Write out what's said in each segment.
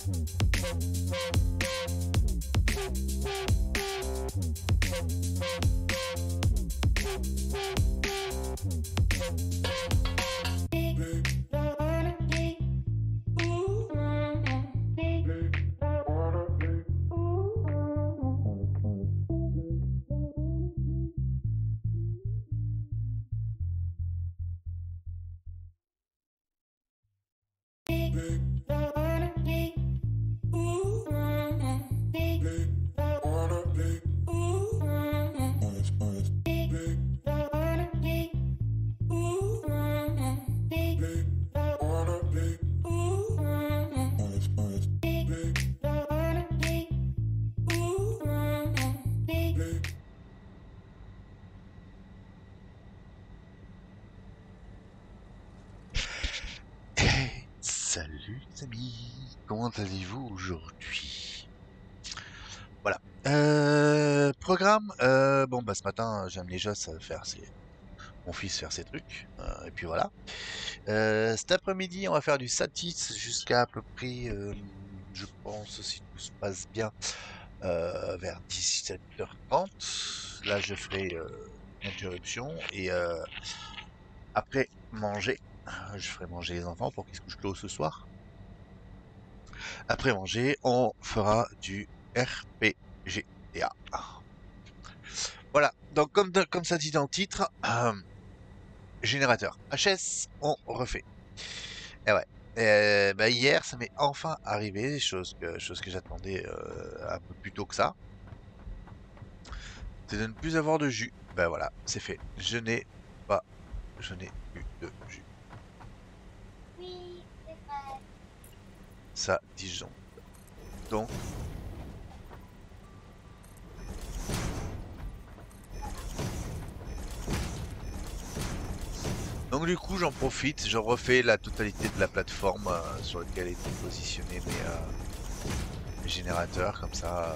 Salut les amis, comment allez-vous aujourd'hui? Voilà. Programme. Bon bah ce matin j'ai amené Joss à faire mon fils faire ses trucs. Et puis voilà. Cet après-midi on va faire du satis jusqu'à à peu près, je pense si tout se passe bien, vers 17h30. Là je ferai une interruption et après manger. Je ferai manger les enfants pour qu'ils se couchent tôt ce soir. Après manger, on fera du RPGA. Voilà, donc comme ça dit dans le titre, générateur HS, on refait. Et ouais. Bah hier, ça m'est enfin arrivé, chose que j'attendais un peu plus tôt que ça. C'est de ne plus avoir de jus. Ben voilà, c'est fait. Je n'ai plus de jus. Oui, c'est vrai. Ça disjonte. Donc, du coup, j'en profite, je refais la totalité de la plateforme sur laquelle étaient positionnés mes générateurs, comme ça.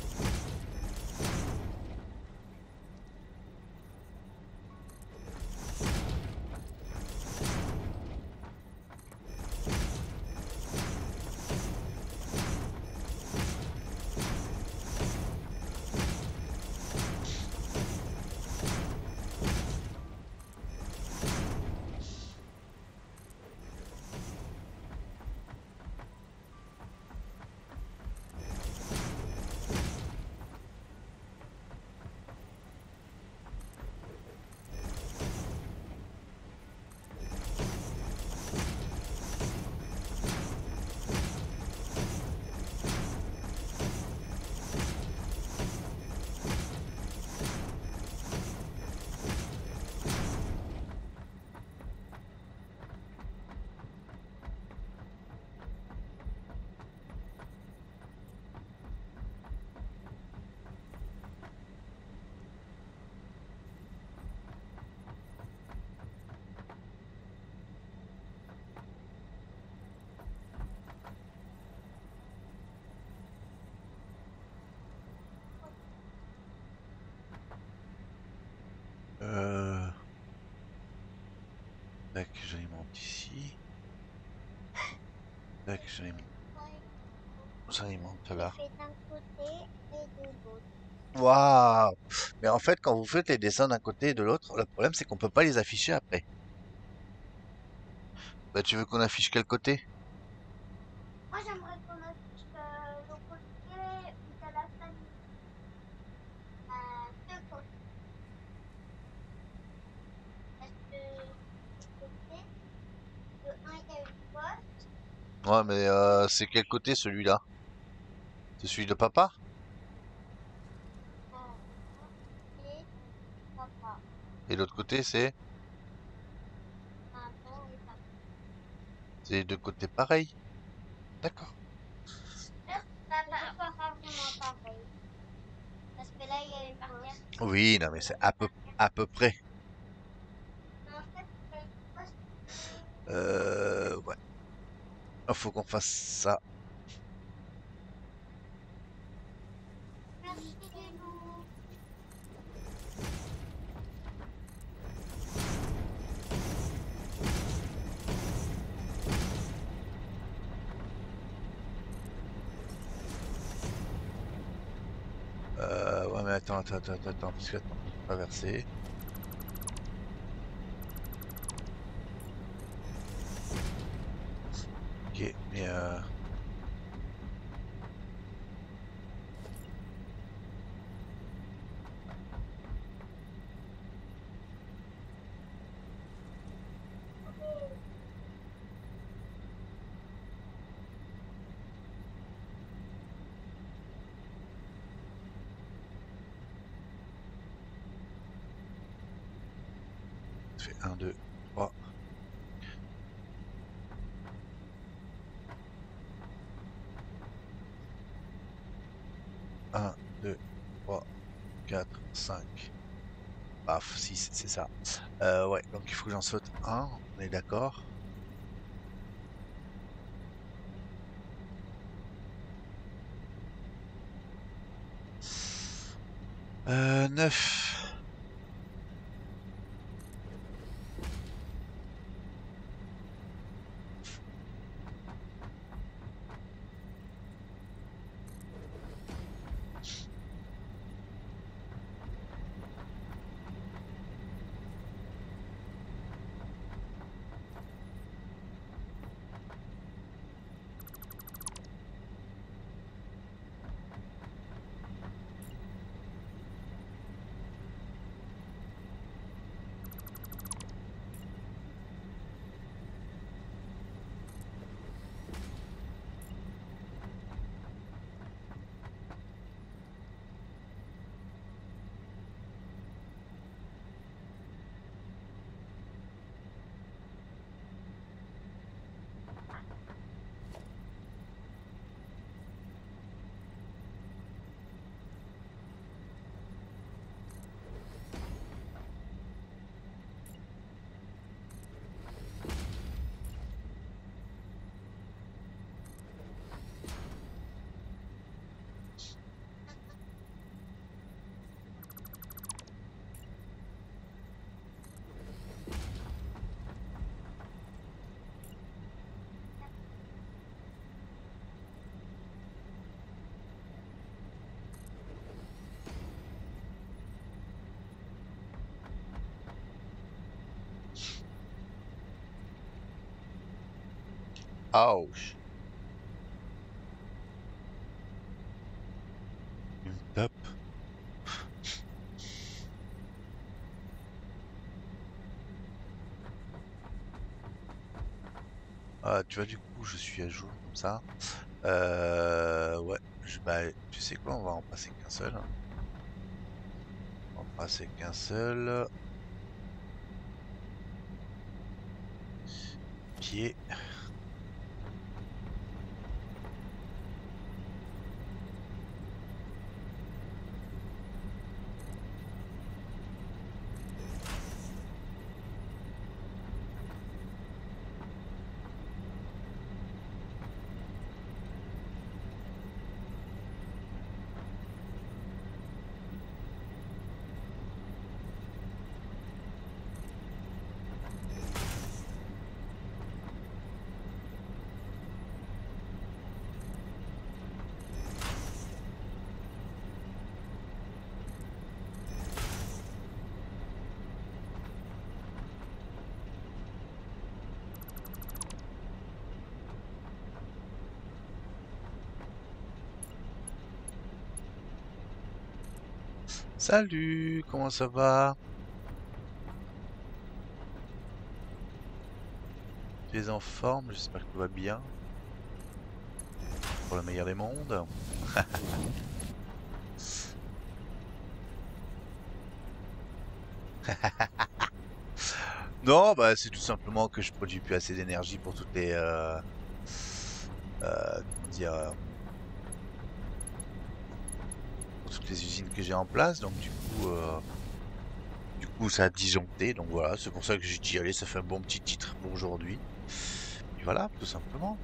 Euh... Tac, j'alimente ici. Tac, j'alimente là. Fait d'un côté et de l'autre. Waouh! Mais en fait, quand vous faites les dessins d'un côté et de l'autre, le problème c'est qu'on peut pas les afficher après. Bah, tu veux qu'on affiche quel côté? Moi, j'aimerais qu'on affiche le côté où t'as la famille. Deux côtés. Parce que le côté, le un, il y a une poste. Ouais, mais c'est quel côté celui-là? C'est celui de papa? Et papa. Et l'autre côté c'est? Maman et papa. C'est les deux côtés pareils. D'accord. Papa, pas vraiment pareil. Parce que là, il y a une poste. Oui, non, mais c'est à peu près. Mais en fait, il y a une poste. Ouais. Il faut qu'on fasse ça. Merci, Lilou. attends, parce que attends, traverser. Ok, mais ça fait 1, 2, 3. Un, 2, 3, 4, 5. Paf, 6, c'est ça. Ouais, donc il faut que j'en saute un, on est d'accord. 9. Ouch. Il me tape. Ah, tu vois, du coup, je suis à jour comme ça. Ouais, bah, tu sais quoi, on va en passer qu'un seul. On va en passer qu'un seul. Pied. Salut, comment ça va? Tu es en forme? J'espère que tout va bien. Pour le meilleur des mondes. Non, bah c'est tout simplement que je produis plus assez d'énergie pour toutes les comment dire pour toutes les usines que j'ai en place, donc du coup ça a disjoncté, donc voilà, c'est pour ça que j'ai dit allez, ça fait un bon petit titre pour aujourd'hui. Et voilà, tout simplement.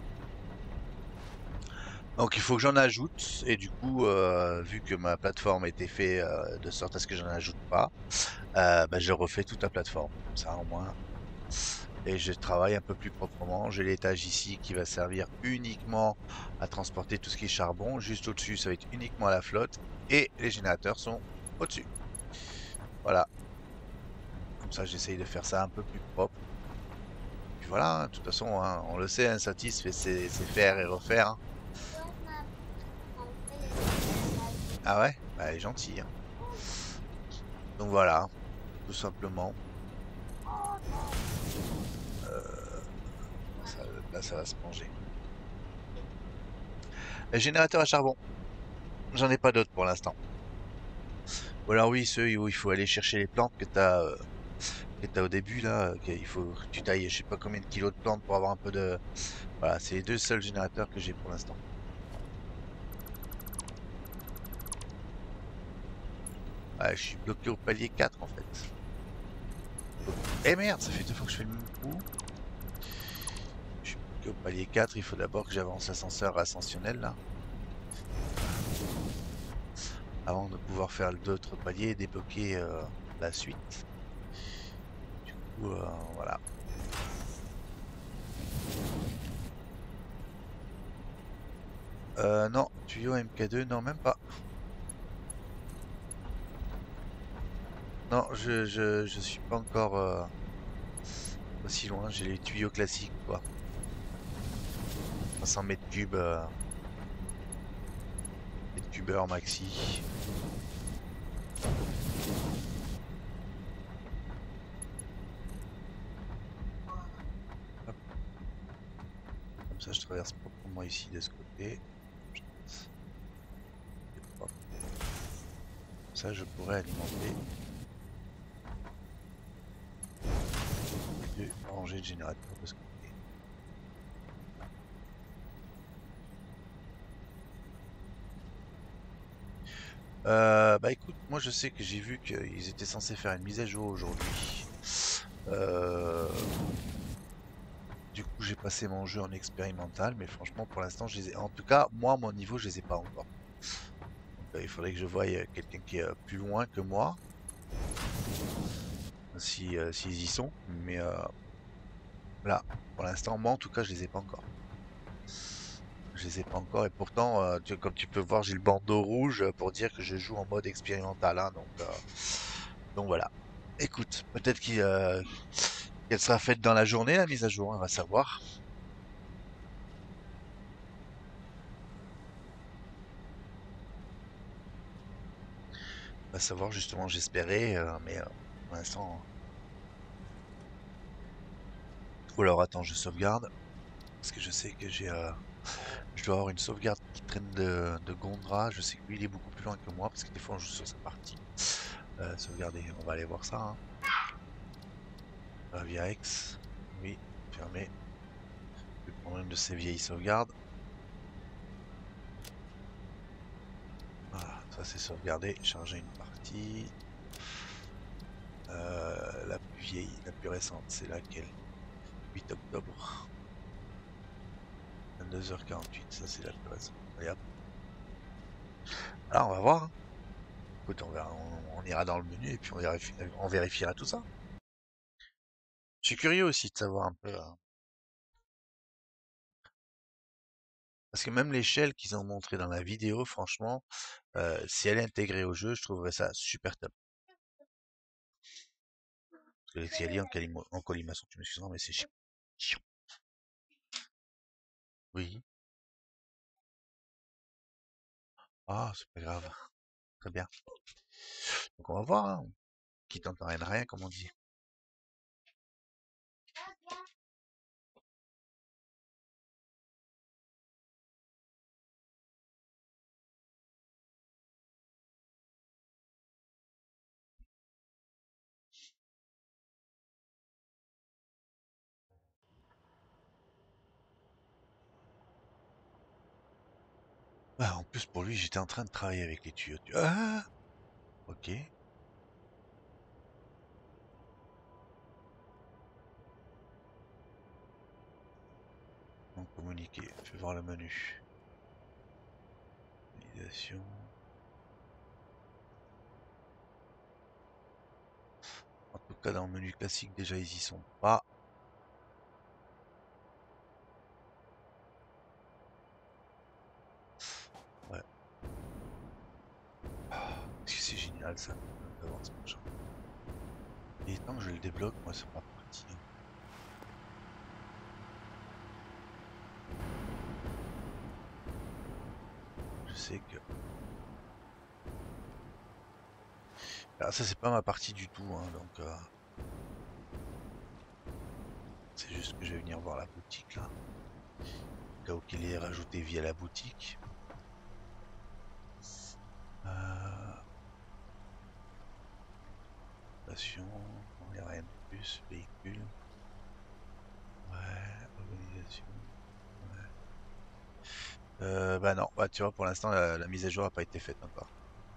Donc il faut que j'en ajoute, et du coup vu que ma plateforme a été faite de sorte à ce que j'en ajoute pas, bah, je refais toute la plateforme. Comme ça au moins et je travaille un peu plus proprement. J'ai l'étage ici qui va servir uniquement à transporter tout ce qui est charbon. Juste au-dessus, ça va être uniquement la flotte et les générateurs sont au-dessus. Voilà, comme ça j'essaye de faire ça un peu plus propre. Puis voilà, hein, de toute façon, hein, on le sait, un satisfait, c'est faire et refaire, hein. Toi, on fait les escalages. Ah ouais? Bah, elle est gentille, hein. Donc voilà, tout simplement. Euh, ça, là, ça va se manger. Le générateur à charbon, j'en ai pas d'autres pour l'instant. Ou alors oui, ceux où il faut aller chercher les plantes que t'as au début là, il faut que tu tailles je sais pas combien de kilos de plantes pour avoir un peu de... Voilà, c'est les deux seuls générateurs que j'ai pour l'instant. Ouais, je suis bloqué au palier 4 en fait. Eh merde, ça fait 2 fois que je fais le même coup. Je suis bloqué au palier 4, il faut d'abord que j'avance l'ascenseur ascensionnel là, avant de pouvoir faire d'autres paliers et débloquer la suite. Du coup, voilà. Non, tuyau MK2, non, même pas. Non, je suis pas encore aussi loin. J'ai les tuyaux classiques, quoi. 500 mètres cubes, mètres cubeurs maxi. Hop, comme ça, je traverse proprement ici de ce côté. C'est propre. Comme ça, je pourrais alimenter les deux rangées de générateurs de ce côté. Bah écoute, moi je sais que j'ai vu qu'ils étaient censés faire une mise à jour aujourd'hui. Euh, du coup, j'ai passé mon jeu en expérimental, mais franchement, pour l'instant, en tout cas, moi, à mon niveau, je les ai pas encore. Donc, il faudrait que je voie quelqu'un qui est plus loin que moi, si, s'ils y sont. Mais là, pour l'instant, moi, en tout cas, je les ai pas encore. Je les ai pas encore, et pourtant, comme tu peux voir, j'ai le bandeau rouge pour dire que je joue en mode expérimental, hein, donc voilà. Écoute, peut-être qu'elle sera faite dans la journée, la mise à jour, on va savoir. On va savoir justement, j'espérais, mais pour l'instant, ou alors attends, je sauvegarde, parce que je sais que je dois avoir une sauvegarde qui traîne de Gondra. Je sais que lui, il est beaucoup plus loin que moi, parce que des fois, on joue sur sa partie. Sauvegarder, on va aller voir ça, hein. Via X, oui, fermé. Je vais prendre une de ces vieilles sauvegardes. Voilà, ça c'est sauvegardé, charger une partie. La plus vieille, la plus récente, c'est laquelle? 8 octobre, 22h48, ça c'est la plus récente. Allez hop. Alors on va voir, hein. Écoute, on ira dans le menu et puis on vérifiera tout ça. Je suis curieux aussi de savoir un peu, hein. Parce que même l'échelle qu'ils ont montré dans la vidéo, franchement, si elle est intégrée au jeu, je trouverais ça super top. Parce que l'escalier en colimaçon, tu m'excuseras, mais c'est chiant. Chiant. Oui. Ah, c'est pas grave. Très bien. Donc on va voir, hein. Qui tente rien de rien, comme on dit. Ah, en plus, pour lui, j'étais en train de travailler avec les tuyaux. Ah, ok. Donc communiquer. Fais voir le menu. Validation. En tout cas, dans le menu classique, déjà, ils y sont pas. final ça avance machin. Et tant que je le débloque, moi c'est pas parti. Je sais que. Alors ça c'est pas ma partie du tout, hein, donc c'est juste que je vais venir voir la boutique là. Au cas où qu'il est rajouté via la boutique. Station, il n'y a rien de plus, véhicule. Ouais, organisation. Ouais. Bah non, bah tu vois, pour l'instant la mise à jour n'a pas été faite encore.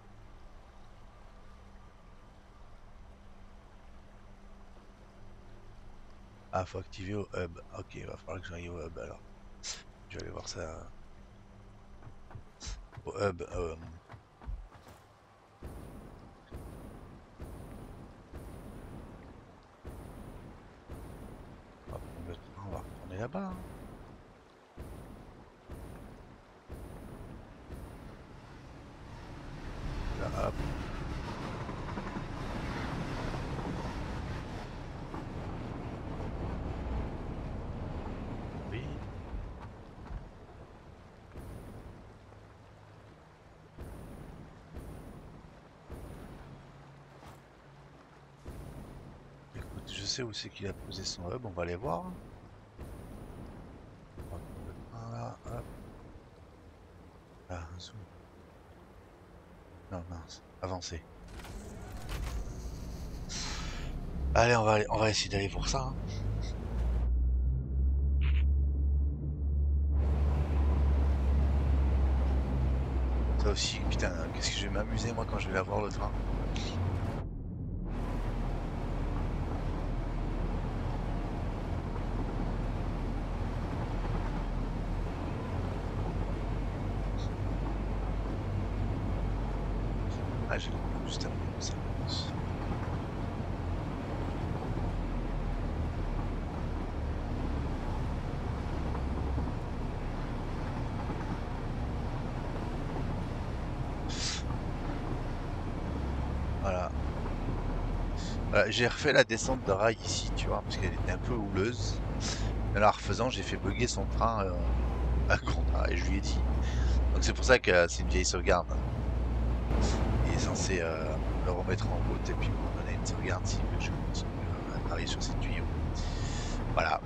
Ah, faut activer au hub. Ok, il va falloir que j'aille au hub alors. Je vais aller voir ça au hub. On va prendre le train, on va retourner là-bas, hein. Là, hop. Oui. Écoute, je sais où c'est qu'il a posé son hub, on va aller voir, hein. On va prendre le train là, hop. Là, zoom. Non, mince, avancer. Allez, on va essayer d'aller voir ça, hein. Ça aussi, putain, qu'est-ce que je vais m'amuser moi quand je vais avoir le train. Ah, j'ai le coup juste après ça. Voilà. Voilà, j'ai refait la descente de rail ici, tu vois, parce qu'elle était un peu houleuse. En la refaisant, j'ai fait bugger son train à grand arrêt, je lui ai dit. Donc c'est pour ça que c'est une vieille sauvegarde. Il est censé le remettre en route et puis me donner une sauvegarde s'il veut que je continue à travailler sur ces tuyaux. Voilà.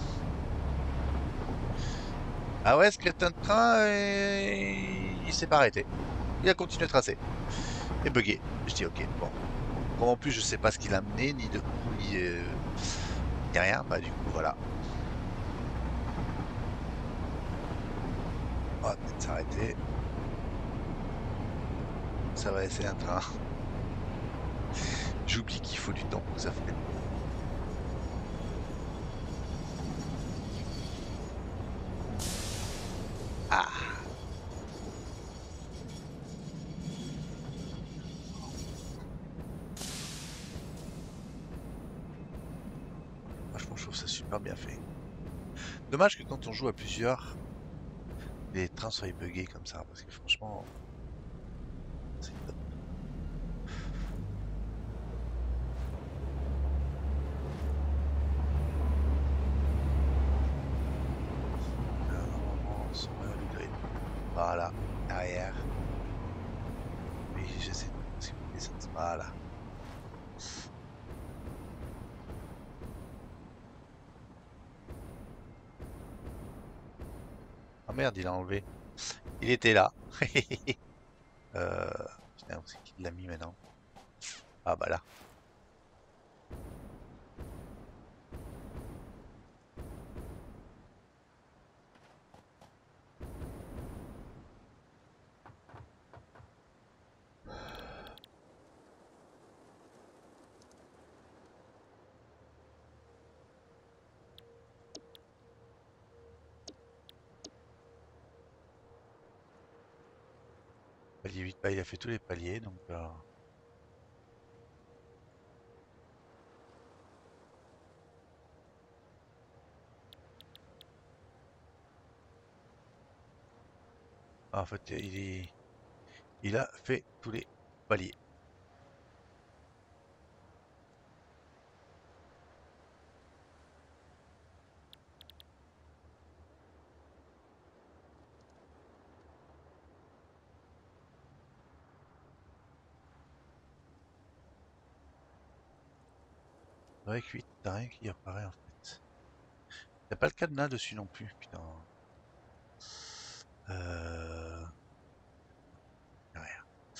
Ah ouais, ce crétin de train, il s'est pas arrêté. Il a continué de tracer. Et bugué. Je dis ok, bon. Comme en plus je sais pas ce qu'il a mené, ni de où ni rien, bah du coup voilà. On va peut-être s'arrêter. Ça va laisser un train. J'oublie qu'il faut du temps pour que ça freine. Ah, franchement je trouve ça super bien fait. Dommage que quand on joue à plusieurs, les trains soient buggés comme ça, parce que franchement, c'est top. Normalement, sur le grid. Voilà, arrière. Oui, j'essaie de supprimer ça. Voilà. Ah merde, il a enlevé. Il était là. euh... Putain, où c'est qu'il l'a mis maintenant? Ah bah là. Palier 8, bah, il a fait tous les paliers, donc en fait, il a fait tous les paliers. Avec 8, t'as rien qui apparaît en fait. Y'a pas le cadenas dessus non plus, putain. Y'a rien.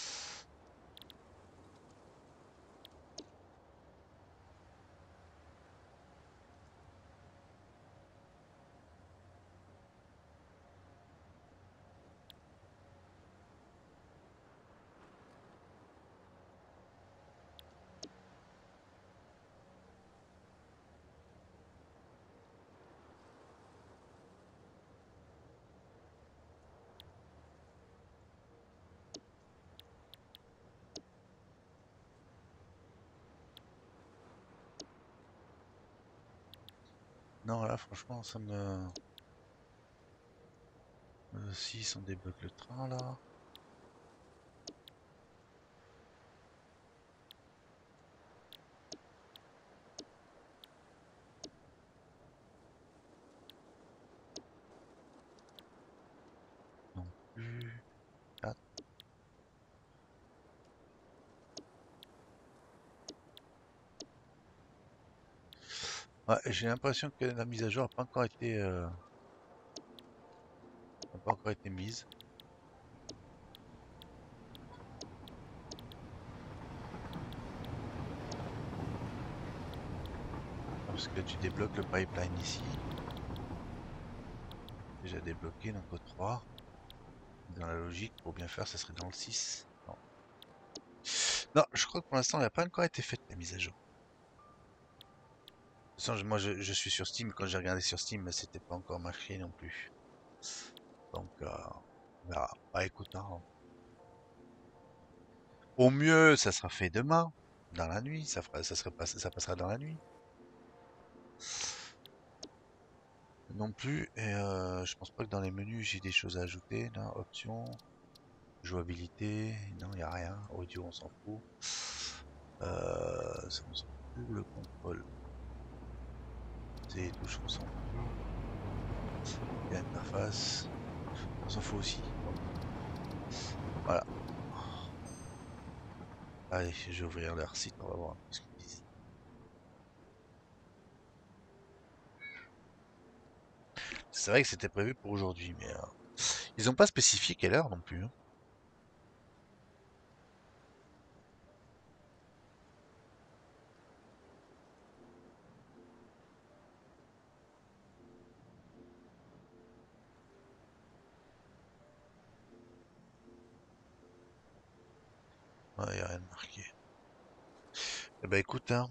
Non, là, franchement, ça me... si, on débloque le train, là. Non plus. 4. Ouais, j'ai l'impression que la mise à jour n'a pas encore été... n'a pas encore été mise. Parce que tu débloques le pipeline ici. Déjà débloqué, donc au 3. Dans la logique, pour bien faire, ça serait dans le 6. Non. Non, je crois que pour l'instant, elle n'a pas encore été faite, la mise à jour. De toute façon, moi, je suis sur Steam. Quand j'ai regardé sur Steam, c'était pas encore marqué non plus. Donc, on verra. Bah, écoute, hein, au mieux, ça sera fait demain, dans la nuit. Ça passera dans la nuit. Non plus. Et je pense pas que dans les menus, j'ai des choses à ajouter. Là, options, jouabilité. Non, il n'y a rien. Audio, on s'en fout. Ça, on s'en fout. Le contrôle. C'est les touches, on s'en fout. L'interface, on s'en fout aussi. Donc, voilà. Allez, je vais ouvrir leur site, on va voir un peu ce qu'ils disent. C'est vrai que c'était prévu pour aujourd'hui, mais ils n'ont pas spécifié quelle heure non plus, hein. Ouais, y a rien de marqué. Eh ben écoute, hein.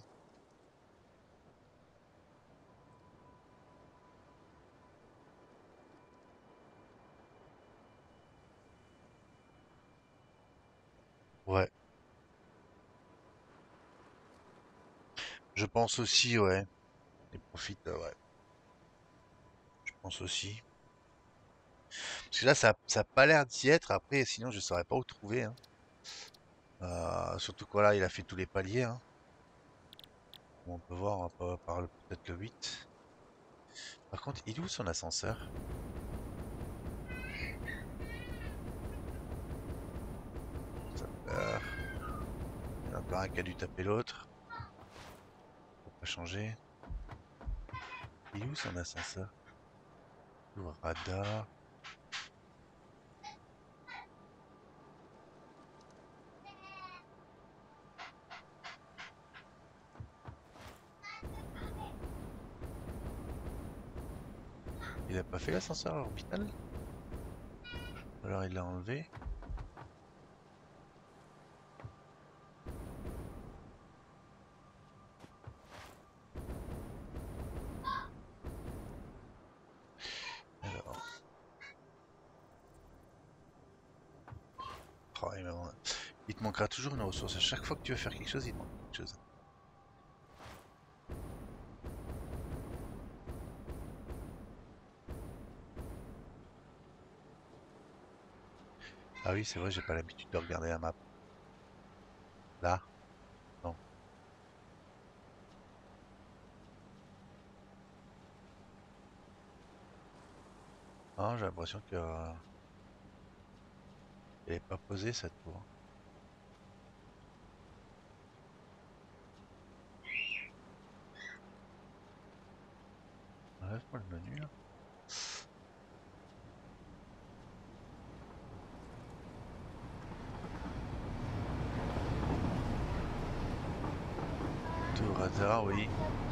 Ouais, je pense aussi, ouais. Ils profitent, ouais. Je pense aussi. Parce que là, ça a pas l'air d'y être. Après, sinon, je saurais pas où trouver, hein. Surtout que voilà, il a fait tous les paliers, hein. Comme on peut voir, on va par peut-être le 8. Par contre, il est où son ascenseur? Ça peur. Il y en a encore un qui a dû taper l'autre. Faut pas changer. Il est où son ascenseur? Le radar. Il a pas fait l'ascenseur orbital? Ou alors il l'a enlevé? Alors. Oh, il te manquera toujours une ressource. À chaque fois que tu veux faire quelque chose, il te manque quelque chose. Ah oui, c'est vrai, j'ai pas l'habitude de regarder la map. Là? Non. Ah, j'ai l'impression que elle est pas posée cette tour. Reste-moi le menu là. Tour hasard, oui.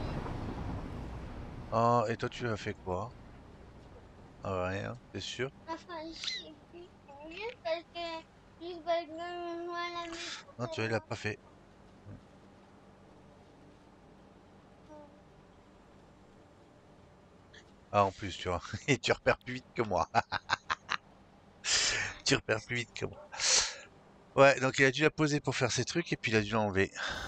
Ah, et toi tu as fait quoi? Ah, rien, t'es sûr? Enfin, juste parce que, juste parce que moi, la maison, Non, tu vois, il l'a pas fait. Ah, en plus, tu vois. Et tu repères plus vite que moi. Tu repères plus vite que moi. Ouais, donc il a dû la poser pour faire ses trucs et puis il a dû l'enlever.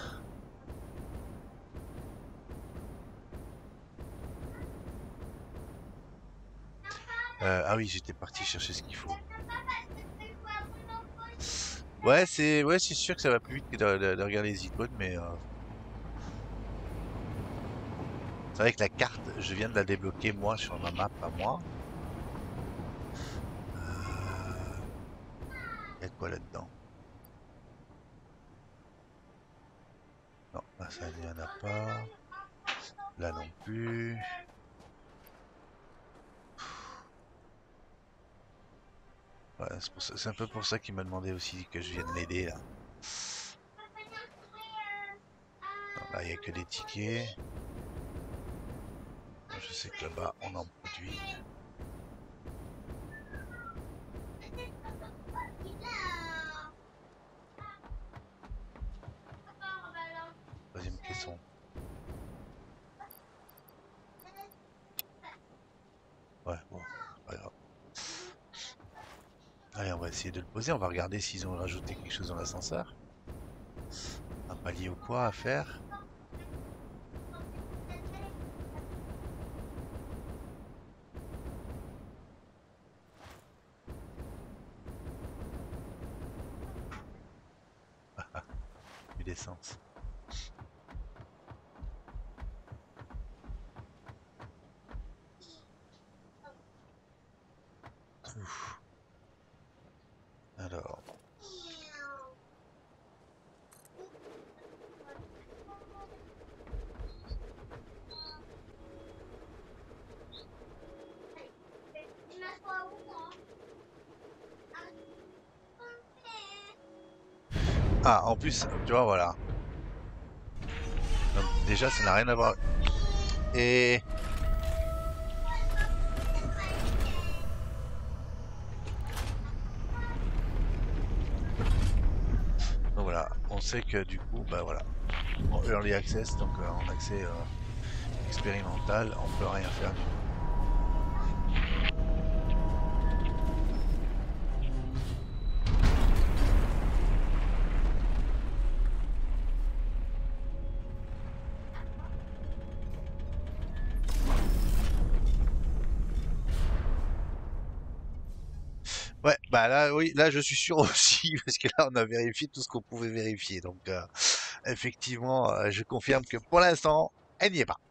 Ah oui, j'étais parti chercher ce qu'il faut. Ouais, c'est sûr que ça va plus vite que de regarder les icônes, mais c'est vrai que la carte, je viens de la débloquer moi sur ma map à moi. Il y a quoi là-dedans? Non, là ça il n'y en a pas. Là non plus. Ouais, c'est un peu pour ça qu'il m'a demandé aussi que je vienne l'aider là. Non, là il y a que des tickets. Je sais que là-bas on en produit. Troisième caisson. Ouais, bon, c'est pas grave. Allez, on va essayer de le poser. On va regarder s'ils ont rajouté quelque chose dans l'ascenseur. Un palier ou quoi à faire. Plus d'essence. Ouf. Alors, ah, en plus, tu vois, voilà. Donc, déjà, ça n'a rien à voir. Et donc voilà, on sait que du coup, bah voilà, en early access, donc en accès expérimental, on peut rien faire du tout. Ouais, bah là, oui, là, je suis sûr aussi, parce que là, on a vérifié tout ce qu'on pouvait vérifier. Donc, effectivement, je confirme que pour l'instant, elle n'y est pas.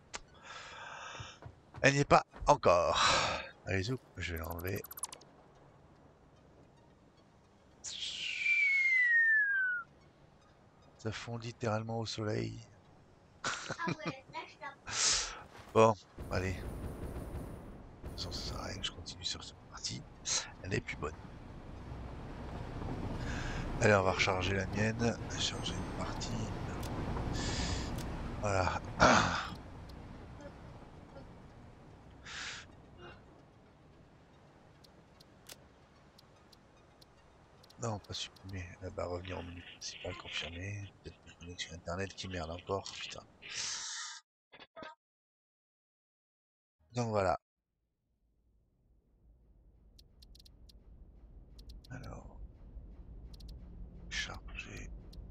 Elle n'y est pas encore. Allez, zou, je vais l'enlever. Ça fond littéralement au soleil. Bon, allez. De toute façon, ça sert à rien que je continue sur cette partie. Elle est plus bonne. Allez, on va recharger la mienne. Charger une partie. Voilà. Non, pas supprimer. Bah, revenir au menu principal, confirmer. Peut-être une connexion internet qui merde encore. Putain. Donc voilà. Alors, charger.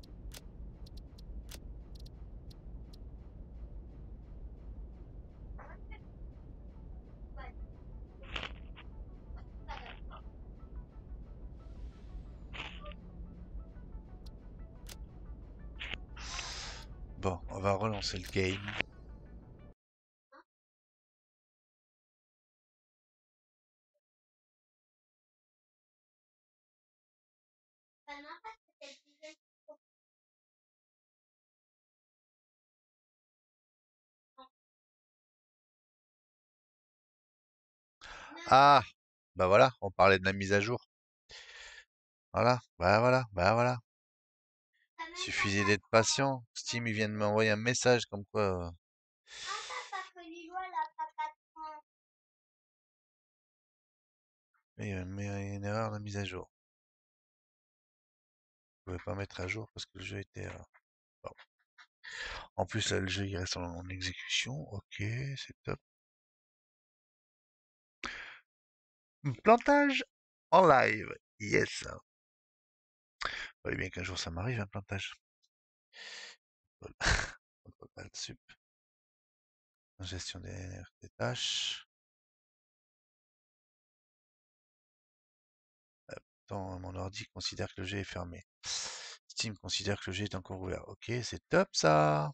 Bon, on va relancer le game. Ah, bah voilà, on parlait de la mise à jour. Voilà, bah voilà, bah voilà. Suffisait d'être patient. Steam, il vient de m'envoyer un message comme quoi. Ah, papa, que Lillois, là, papa, Mais il y a une erreur de mise à jour. Je pouvais pas mettre à jour parce que le jeu était. Bon. En plus, là, le jeu il reste en exécution. Ok, c'est top. Plantage en live. Yes. Fallait bien qu'un jour ça m'arrive, un plantage. Total sup. Gestion des tâches. Attends, mon ordi considère que le jeu est fermé. Steam considère que le jeu est encore ouvert. Ok, c'est top ça.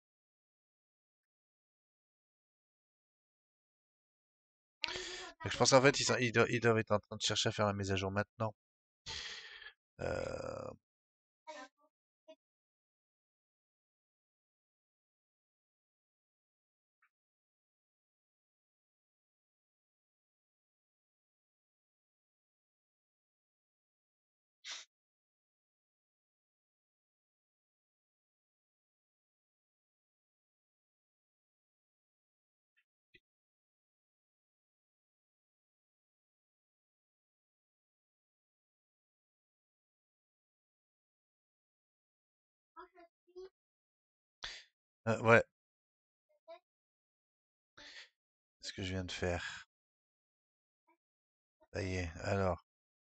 Donc, je pense en fait ils doivent être en train de chercher à faire la mise à jour maintenant. Euh, ouais, ce que je viens de faire. Ça y est, alors.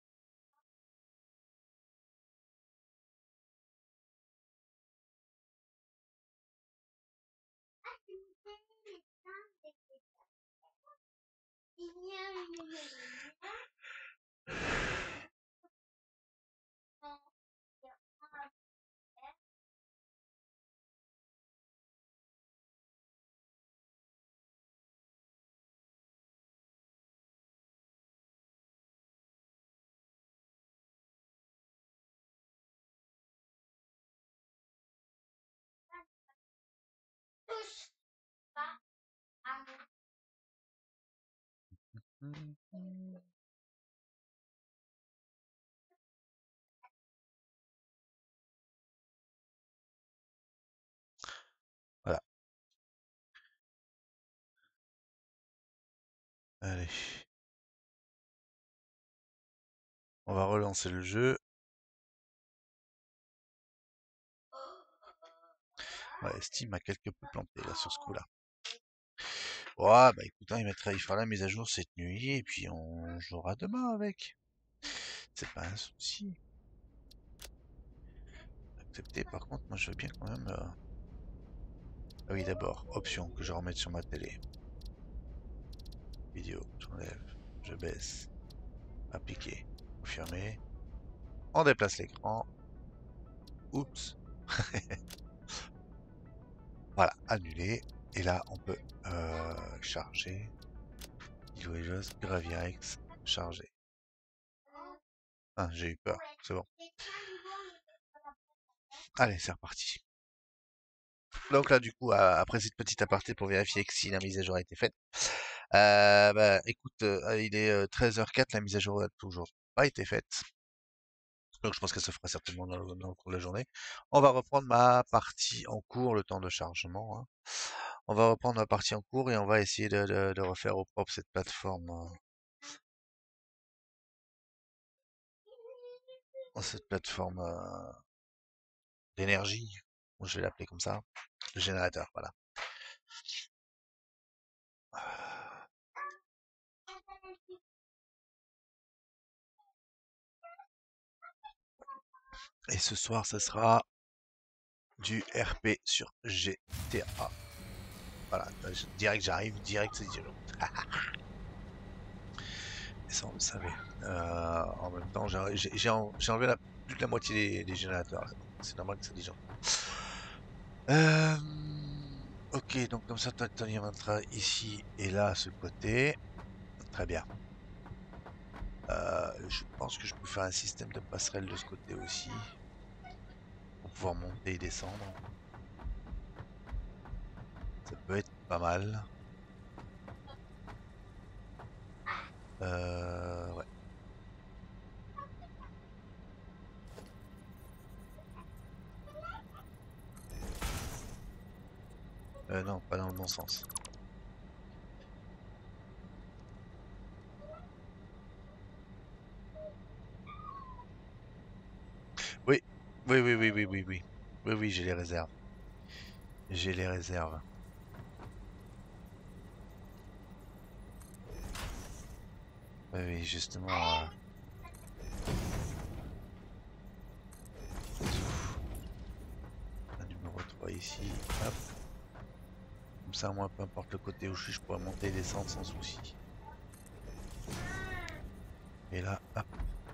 touche pas à mon Voilà, allez. On va relancer le jeu. Ouais, Steam a quelque peu planté là sur ce coup-là. Ouais, bah écoute, hein, il fera la mise à jour cette nuit et puis on jouera demain avec. C'est pas un souci. Accepter, par contre, moi je veux bien quand même. Ah oui, d'abord, option que je remette sur ma télé. Vidéo, j'enlève, je baisse, appliquer, confirmer. On déplace l'écran. Oups. Voilà, annuler. Et là, on peut charger. Gravirex, charger. Ah, j'ai eu peur. C'est bon. Allez, c'est reparti. Donc là, du coup, après cette petite aparté pour vérifier que si la mise à jour a été faite, bah, écoute, il est 13h04, la mise à jour n'a toujours pas été faite. Donc je pense qu'elle se fera certainement dans le cours de la journée. On va reprendre ma partie en cours, le temps de chargement, hein. On va reprendre ma partie en cours et on va essayer de refaire au propre cette plateforme, d'énergie, ou je vais l'appeler comme ça, le générateur, voilà. Et ce soir, ce sera du RP sur GTA. Voilà, direct j'arrive, direct c'est dur. Et ça, on le savait. En même temps, j'ai enlevé plus de la moitié des générateurs, là, donc c'est normal que ça des gens. Ok, donc comme ça, Tony montrera ici et là, à ce côté. Très bien. Je pense que je peux faire un système de passerelle de ce côté aussi, pour pouvoir monter et descendre. Ça peut être pas mal. Ouais. Non, pas dans le bon sens. Oui, oui, oui, oui, oui, oui, oui. Oui, oui, j'ai les réserves. J'ai les réserves. Oui, oui, justement. Un numéro 3 ici. Hop. Comme ça, moi, peu importe le côté où je pourrais monter et descendre sans souci. Et là, hop,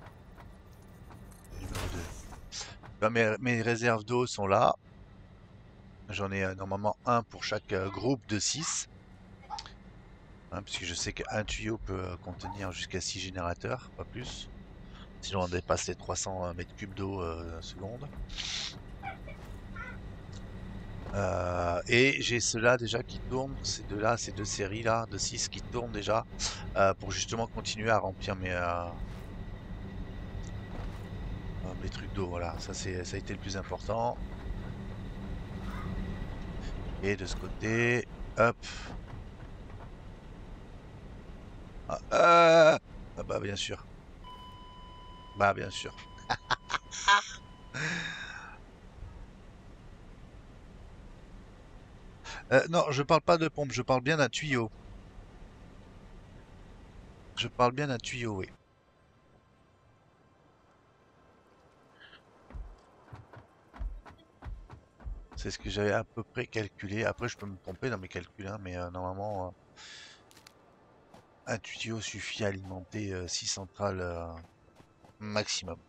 numéro 2. Ben, mes réserves d'eau sont là. J'en ai normalement un pour chaque groupe de 6. Hein, puisque je sais qu'un tuyau peut contenir jusqu'à 6 générateurs, pas plus. Sinon on dépasse les 300 mètres cubes d'eau seconde. Et j'ai ceux-là déjà qui tournent, ces deux-là, ces deux séries-là de 6 qui tournent déjà pour justement continuer à remplir mes trucs d'eau. Voilà, ça a été le plus important. Et de ce côté, hop. Ah bah bien sûr. Bah bien sûr. Non, je parle pas de pompe, je parle bien d'un tuyau. Je parle bien d'un tuyau, oui. C'est ce que j'avais à peu près calculé. Après, je peux me tromper dans mes calculs, hein, mais normalement, un tuyau suffit à alimenter 6 centrales maximum,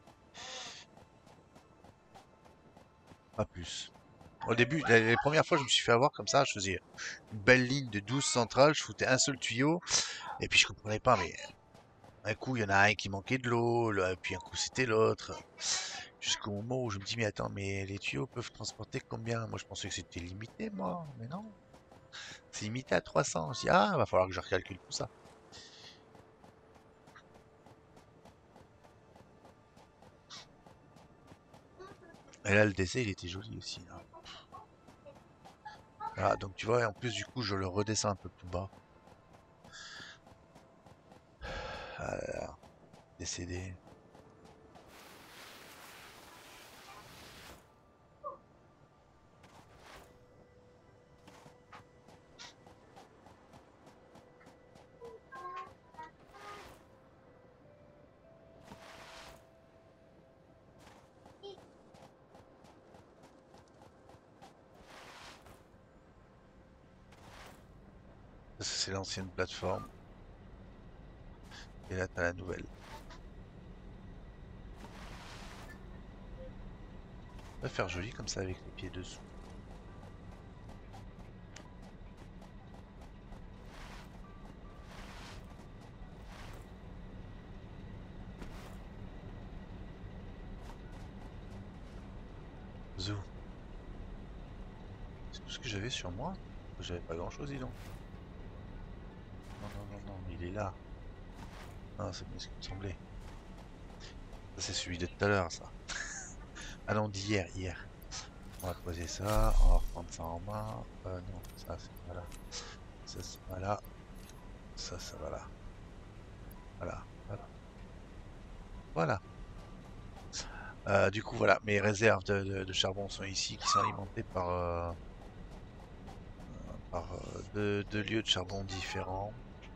pas plus. Au début, les premières fois, je me suis fait avoir comme ça. Je faisais une belle ligne de 12 centrales, je foutais un seul tuyau, et puis je comprenais pas, mais un coup, il y en a un qui manquait de l'eau, puis un coup, c'était l'autre. Jusqu'au moment où je me dis, mais attends, mais les tuyaux peuvent transporter combien? Moi, je pensais que c'était limité, moi, mais non. C'est limité à 300. Je dis, ah, va falloir que je recalcule tout ça. Et là, le décès, il était joli aussi, là. Voilà, donc tu vois, en plus, du coup, je le redescends un peu plus bas. Ah là là, décédé. Ça, c'est l'ancienne plateforme. Et là, t'as la nouvelle. On va faire joli comme ça avec les pieds dessous. Zou. C'est tout ce que j'avais sur moi. J'avais pas grand chose, dis donc. Non, non, non, non, il est là. Non, c'est bien ce qui me semblait. Ça, c'est celui de tout à l'heure, ça. Ah non, d'hier, hier. On va poser ça, on va reprendre ça en main. Non, ça, c'est pas là. Ça, c'est pas là. Ça va là. Voilà. Hop. Voilà. Du coup, voilà, mes réserves de charbon sont ici, qui sont alimentées par deux lieux de charbon différents.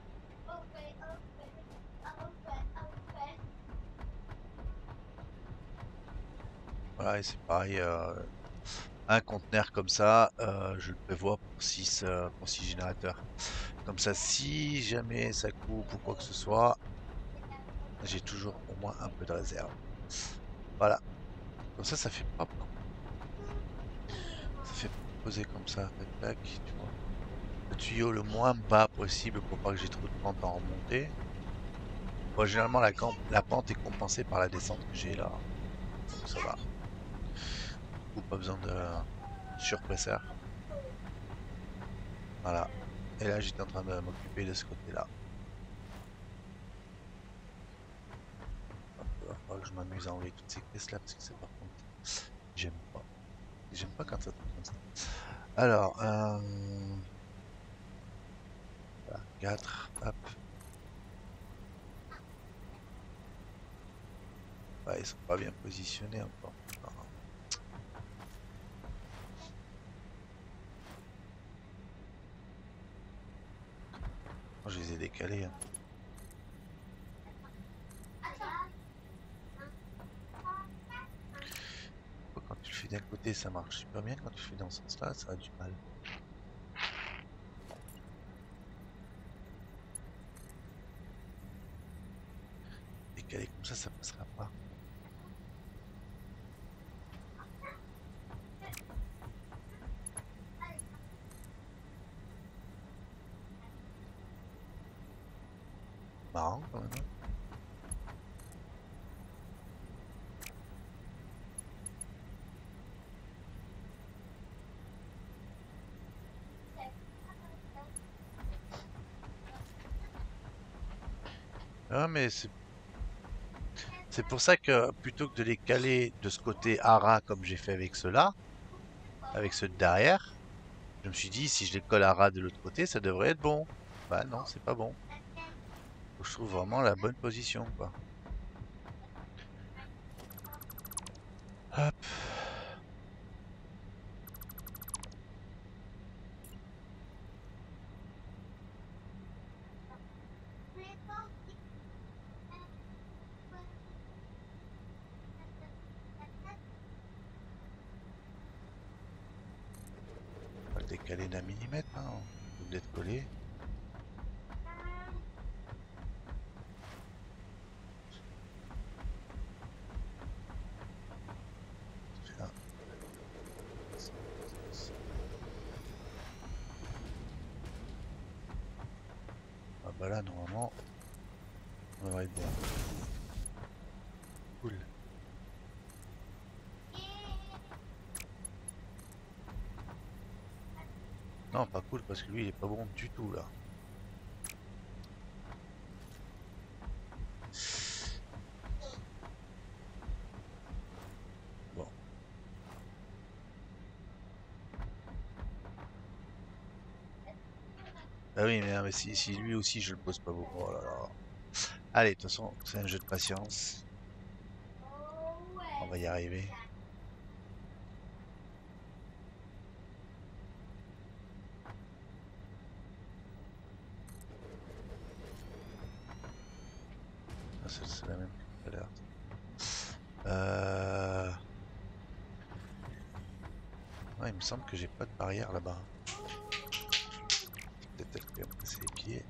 Voilà, et c'est pareil, un conteneur comme ça, je le prévois pour 6 générateurs. Comme ça, si jamais ça coupe ou quoi que ce soit, j'ai toujours au moins un peu de réserve. Voilà, comme ça fait propre. Ça fait poser comme ça, tac tac, tu vois. Le tuyau le moins bas possible pour pas que j'ai trop de pente en remontée. Bon, généralement, la pente est compensée par la descente que j'ai là. Donc ça va. Du coup, pas besoin de surpresseur. Voilà. Et là, j'étais en train de m'occuper de ce côté-là. je m'amuse à enlever toutes ces pièces là parce que c'est par contre, j'aime pas. J'aime pas quand ça tombe comme ça. Alors, voilà, 4, hop. Ouais, ils sont pas bien positionnés encore. Non. Je les ai décalés, hein. Quand tu le fais d'un côté, ça marche super bien. Quand tu le fais dans ce sens-là, ça a du mal. Décalé comme ça passera pas. Marrant quand même, hein. Ah, mais c'est pour ça que plutôt que de les caler de ce côté hara comme j'ai fait avec ceux-là, avec ceux de derrière, je me suis dit si je les colle hara de l'autre côté, ça devrait être bon. Bah non, c'est pas bon. Faut que je trouve vraiment la bonne position, quoi. Hop. On va le décaler d'un millimètre, hein, au lieu d'être collé. Tiens. Ah bah là, normalement, on devrait être bon. Cool. Non, pas cool, parce que lui, il est pas bon du tout, là. Bon. Ah oui, mais, si lui aussi, je le pose pas beaucoup. Oh là là. Allez, de toute façon, c'est un jeu de patience. On va y arriver. Ah, c'est la même que tout à l'heure. Ouais, il me semble que j'ai pas de barrière là-bas. Peut-être elle peut me passer les pieds.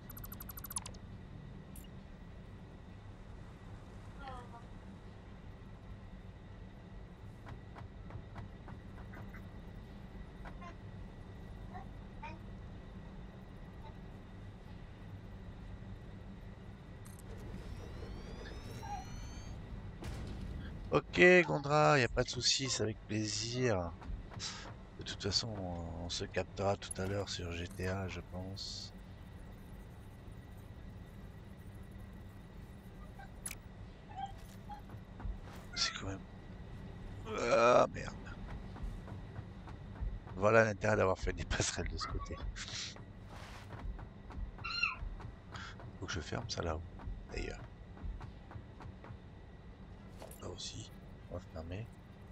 Ok, Gondra, y a pas de souci, c'est avec plaisir. De toute façon, on se captera tout à l'heure sur GTA, je pense. C'est quand même... Ah, merde. Voilà l'intérêt d'avoir fait des passerelles de ce côté. Faut que je ferme ça là-haut, d'ailleurs. Là aussi, on va fermer.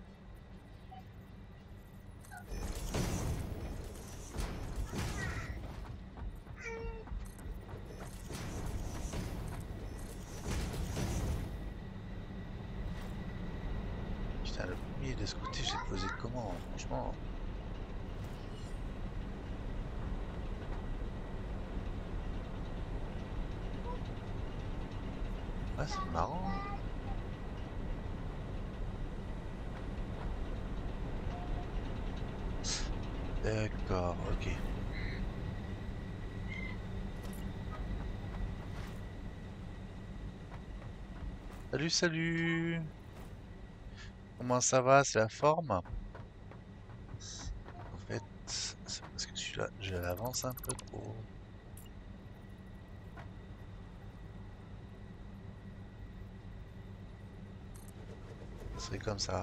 Putain, le premier de ce côté, je l'ai posé comment, franchement. Ah, c'est marrant. D'accord, ok. Salut, salut. Comment ça va? C'est la forme? En fait, c'est parce que celui-là, je l'avance un peu trop. Ça serait comme ça.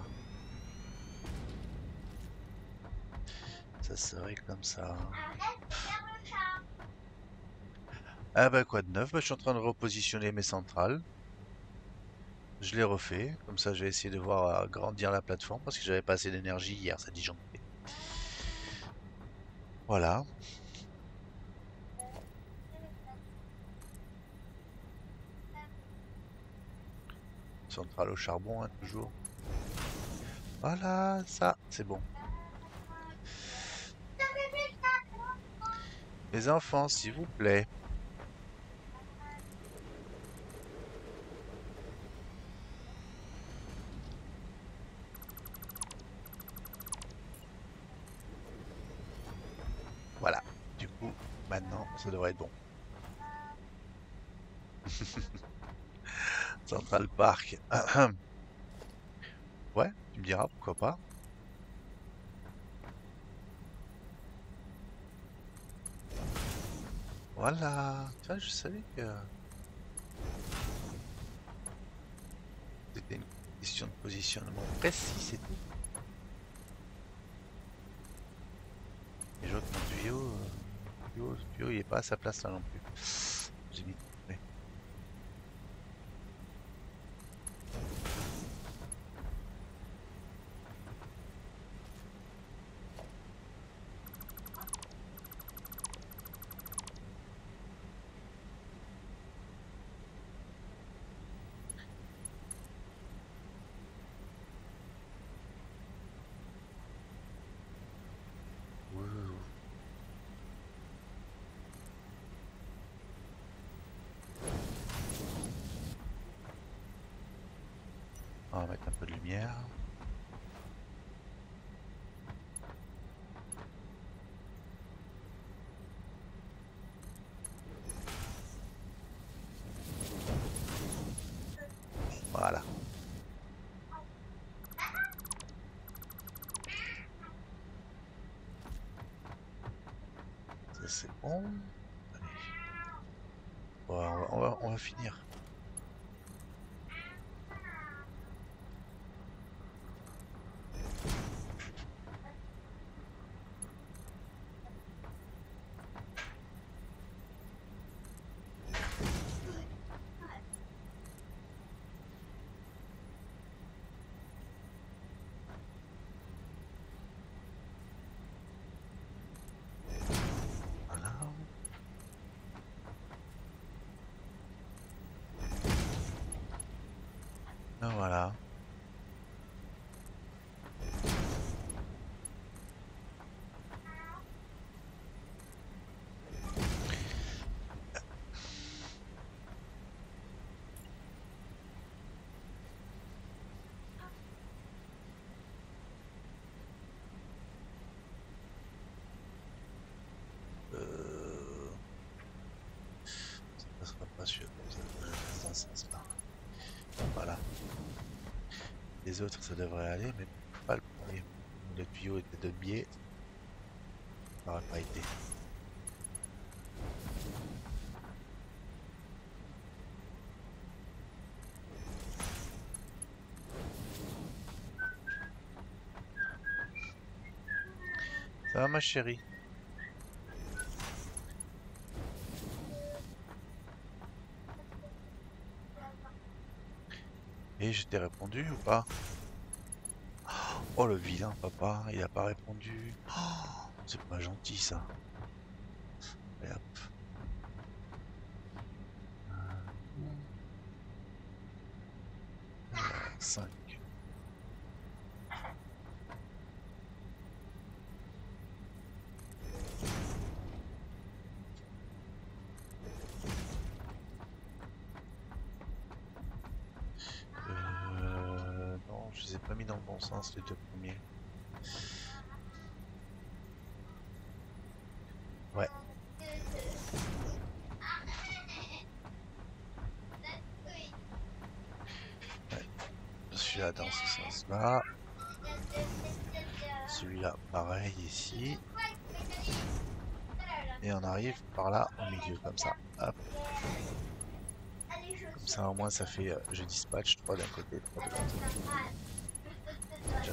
Ça serait comme ça. Arrête de faire le chat. Ah bah quoi de neuf? Bah, je suis en train de repositionner mes centrales. Je les refais. Comme ça, je vais essayer de voir agrandir la plateforme parce que j'avais pas assez d'énergie hier, ça disjonctait. Voilà. Centrale au charbon, hein, toujours. Voilà, ça, c'est bon. Les enfants, s'il vous plaît. Voilà. Du coup, maintenant, ça devrait être bon. Central Park. Ouais, tu me diras, pourquoi pas. Voilà. Tu vois, je savais que c'était une question de positionnement précis, c'est tout. Et je vois que mon tuyau, il est pas à sa place là non plus. J'ai mis. Ouais. Ouh. On va mettre un peu de lumière. Voilà. Ça c'est bon. Allez. Ouais, on va finir. Voilà. Ah, voilà. Euh, Ça sera pas sûr. Ça sera. Voilà. Les autres, ça devrait aller, mais pas le premier. Le tuyau était de biais. Ça n'aurait pas été. Ça va, ma chérie? Et je t'ai répondu ou pas? Oh, le vilain papa, il a pas répondu. Oh, c'est pas gentil ça. Et hop. 5. Non, je les ai pas mis dans le bon sens les deux premiers. Ouais, celui-là dans ce sens-là. Celui-là, pareil ici. Et on arrive par là au milieu, comme ça. Hop. Comme ça, au moins, ça fait je dispatch 3 d'un côté, 3 de l'autre. déjà.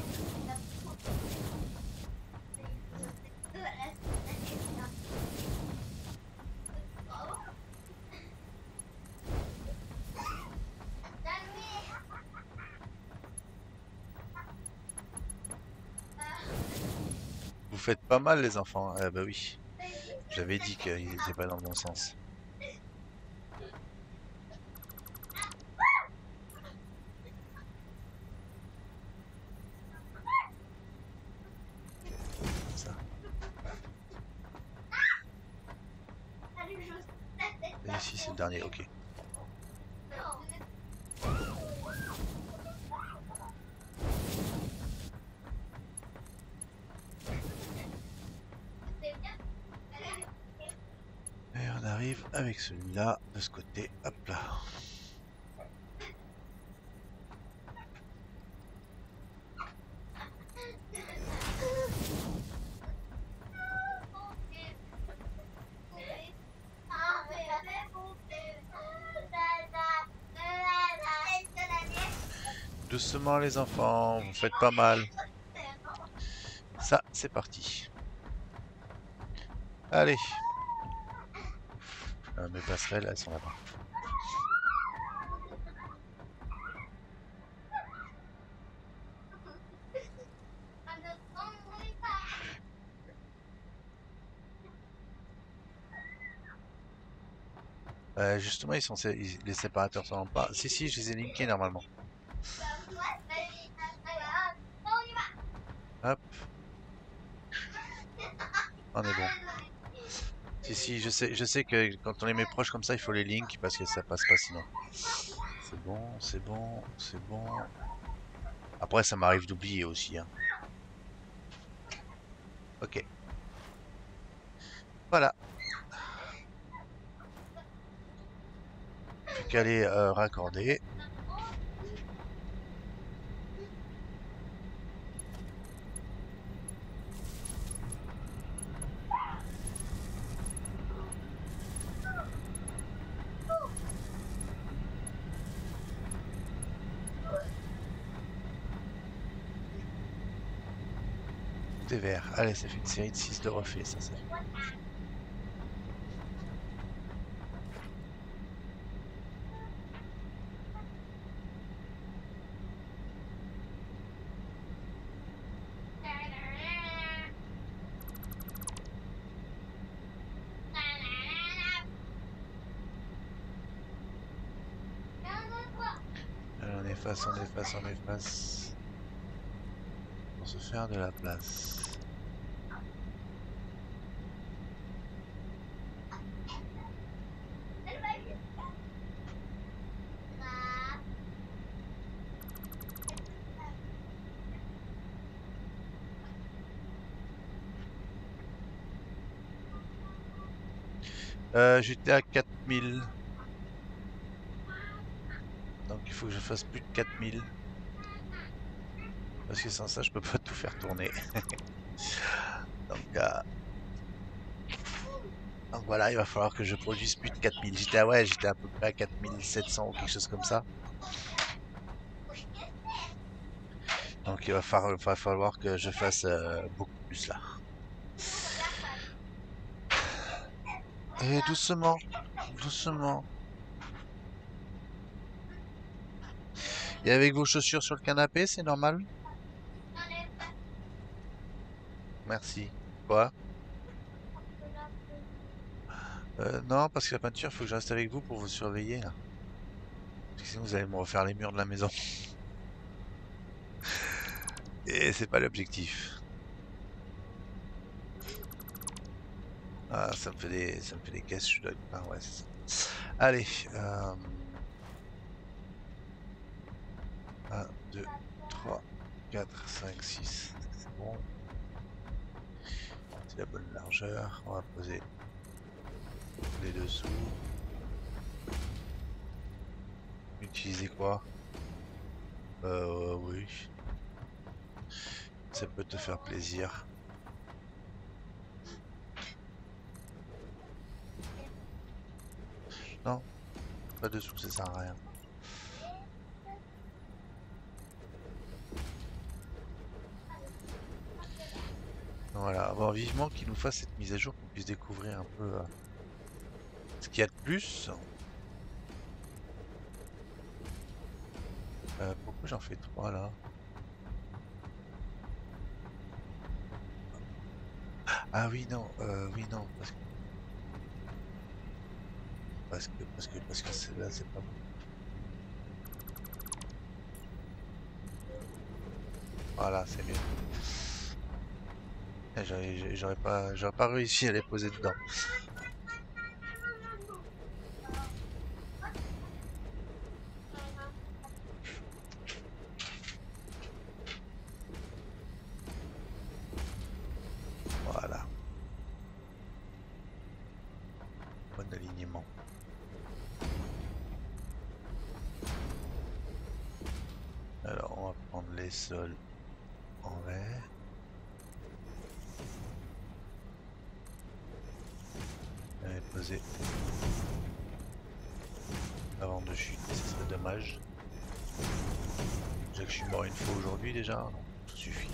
Vous faites pas mal les enfants. Ah bah oui. J'avais dit qu'ils étaient pas dans le bon sens. Ça. Et ici c'est le dernier, ok. Et on arrive avec celui-là de ce côté. Hop là. Doucement les enfants, vous faites pas mal. Ça, c'est parti. Allez. Mes passerelles, elles sont là-bas. Justement, les séparateurs sont pas. Si, si, je les ai linkés normalement. Hop. On est bon. Si, si, je sais que quand on les met proches comme ça, il faut les links parce que ça passe pas sinon. C'est bon, c'est bon, c'est bon. Après, ça m'arrive d'oublier aussi, hein. Ok. Voilà. Plus qu'à les raccorder. Tout est vert. Allez, ça fait une série de 6 de refait, ça. Alors, on efface, on efface, on efface. Pour se faire de la place. J'étais à 4000. Donc il faut que je fasse plus de 4000. Parce que sans ça, je peux pas tout faire tourner. Donc voilà, il va falloir que je produise plus de 4000. J'étais à peu près à 4700 ou quelque chose comme ça. Donc il va falloir que je fasse beaucoup plus là. Et doucement, doucement. Et avec vos chaussures sur le canapé, c'est normal? Merci. Quoi? Non, parce que la peinture, il faut que je reste avec vous pour vous surveiller là. Parce que sinon vous allez me refaire les murs de la maison. Et c'est pas l'objectif. Ah, ça me fait des caisses, je dois... Ah ouais, c'est ça. Allez, 1, 2, 3, 4, 5, 6. C'est bon. C'est la bonne largeur. On va poser les dessous. Utiliser quoi? Oui. Ça peut te faire plaisir. Non, pas dessous, ça sert à rien. Voilà, bon, vivement qu'il nous fasse cette mise à jour, qu'on puisse découvrir un peu ce qu'il y a de plus. Pourquoi j'en fais 3 là? Ah oui, non, oui, non, parce que là, c'est pas bon. Voilà, c'est mieux. J'aurais pas réussi à les poser dedans. Voilà, bon alignement. Alors, on va prendre les sols en vert. On va les poser avant de chuter, ce serait dommage. Déjà que je suis mort une fois aujourd'hui déjà, donc ça suffit.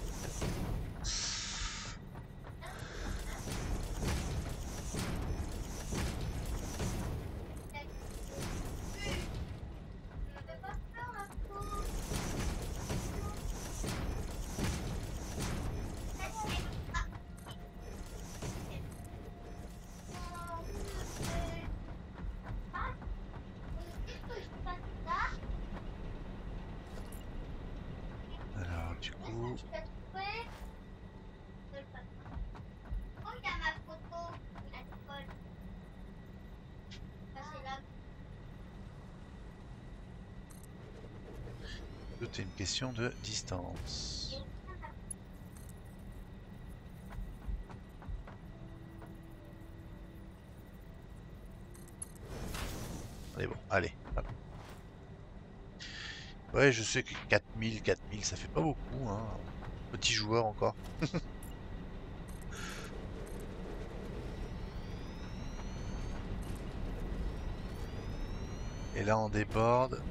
Alors, du coup, tout est une question de distance. Allez, bon, allez. Hop. Ouais, je sais que 4000, ça fait pas beaucoup, hein. Petit joueur encore. Et là, on déborde.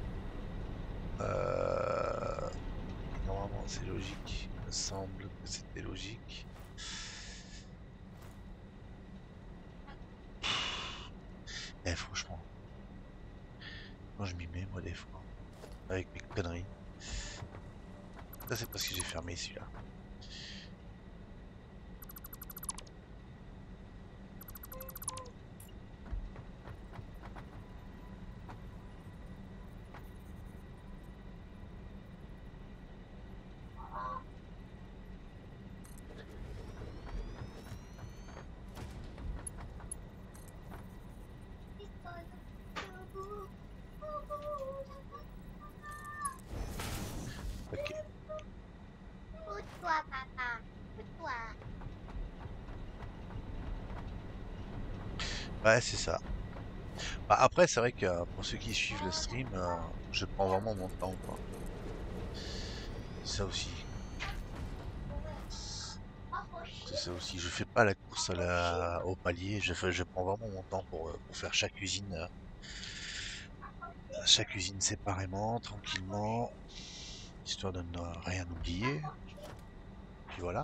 Normalement, c'est logique. Il me semble que c'était logique. Eh, franchement, quand je m'y mets, moi, des fois, avec mes conneries. Ça, c'est parce que j'ai fermé celui-là. Ok. Pousse-toi, papa. Pousse-toi. Ouais, c'est ça. Bah, après, c'est vrai que pour ceux qui suivent le stream, je prends vraiment mon temps, quoi. C'est ça aussi. C'est ça aussi. Je fais pas la course au palier. Je prends vraiment mon temps pour faire chaque usine séparément, tranquillement, histoire de ne rien oublier. Puis voilà.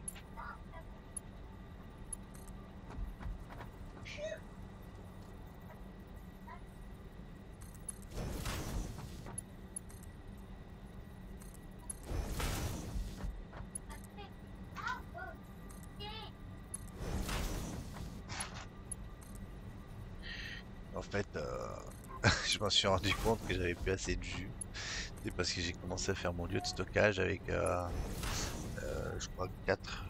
En fait, je m'en suis rendu compte que j'avais plus assez de jus. C'est parce que j'ai commencé à faire mon lieu de stockage avec, je crois, 4,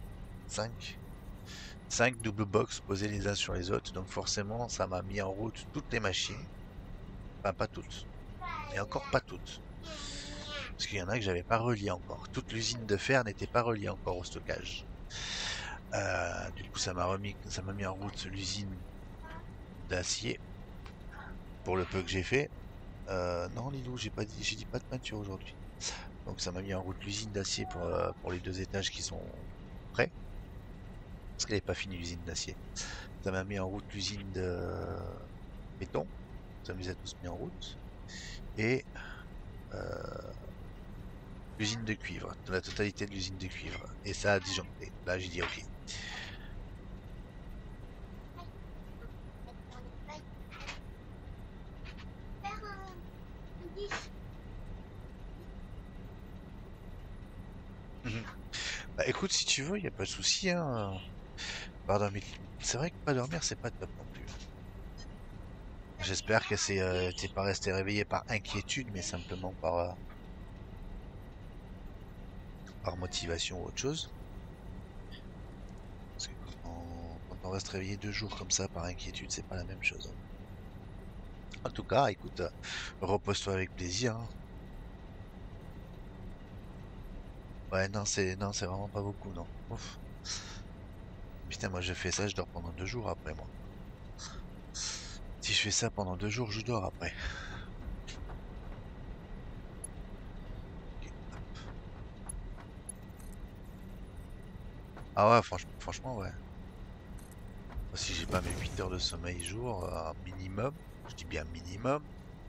5 double box posés les uns sur les autres. Donc forcément, ça m'a mis en route toutes les machines. Enfin, pas toutes. Et encore pas toutes. Parce qu'il y en a que j'avais pas relié encore. Toute l'usine de fer n'était pas reliée encore au stockage. Du coup, ça m'a mis en route l'usine d'acier. Pour le peu que j'ai fait. Non, Lilou, j'ai dit pas de peinture aujourd'hui. Donc ça m'a mis en route l'usine d'acier pour les 2 étages qui sont prêts. Parce qu'elle n'est pas finie l'usine d'acier. Ça m'a mis en route l'usine de béton. Ça nous a tous mis en route. Et L'usine de cuivre, de la totalité de l'usine de cuivre. Et ça a disjoncté. Là, j'ai dit ok. Mhm. Bah écoute, si tu veux, y a pas de souci, hein. Pas dormir. C'est vrai que pas dormir, c'est pas top non plus. J'espère que t'es pas resté réveillé par inquiétude, mais simplement par motivation ou autre chose. Parce que quand on reste réveillé 2 jours comme ça par inquiétude, c'est pas la même chose, hein. En tout cas, écoute, repose-toi avec plaisir, hein. Ouais, non, c'est vraiment pas beaucoup, non. Ouf. Putain, moi je fais ça, je dors pendant 2 jours après, moi. Si je fais ça pendant 2 jours, je dors après. Ok. Ah ouais, franchement, ouais. Moi, si j'ai pas mes 8 heures de sommeil jour, minimum, je dis bien minimum,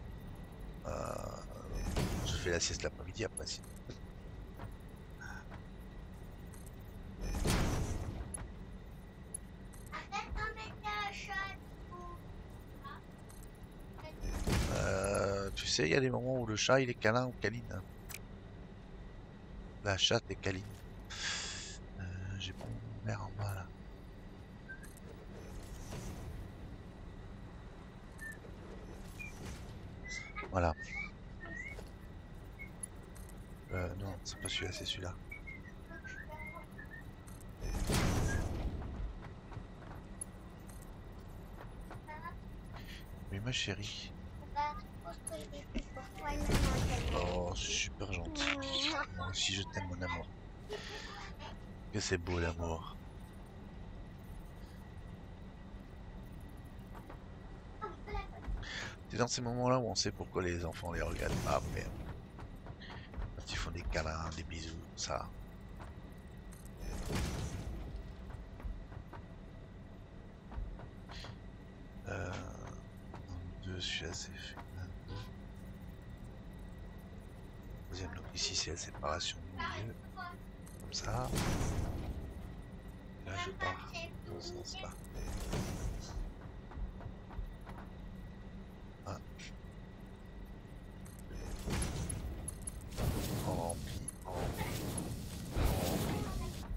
je fais la sieste l'après-midi après. Si. Tu sais, il y a des moments où le chat il est câlin ou câline, hein. La chatte est câline. J'ai pas mon verre en bas là. Voilà. Non, c'est pas celui-là, c'est celui-là. Oui, ma chérie. Oh, c'est super gentil. Moi aussi, je t'aime, mon amour. Que c'est beau l'amour. C'est dans ces moments-là où on sait pourquoi les enfants les regardent pas après. Quand ils font des câlins, des bisous, ça. Euh, Deux, je suis assez fait. Deuxième, donc ici c'est la séparation du milieu. Comme ça. Et là je pars dans ce sens-là. Un, on remplit, on remplit, on remplit.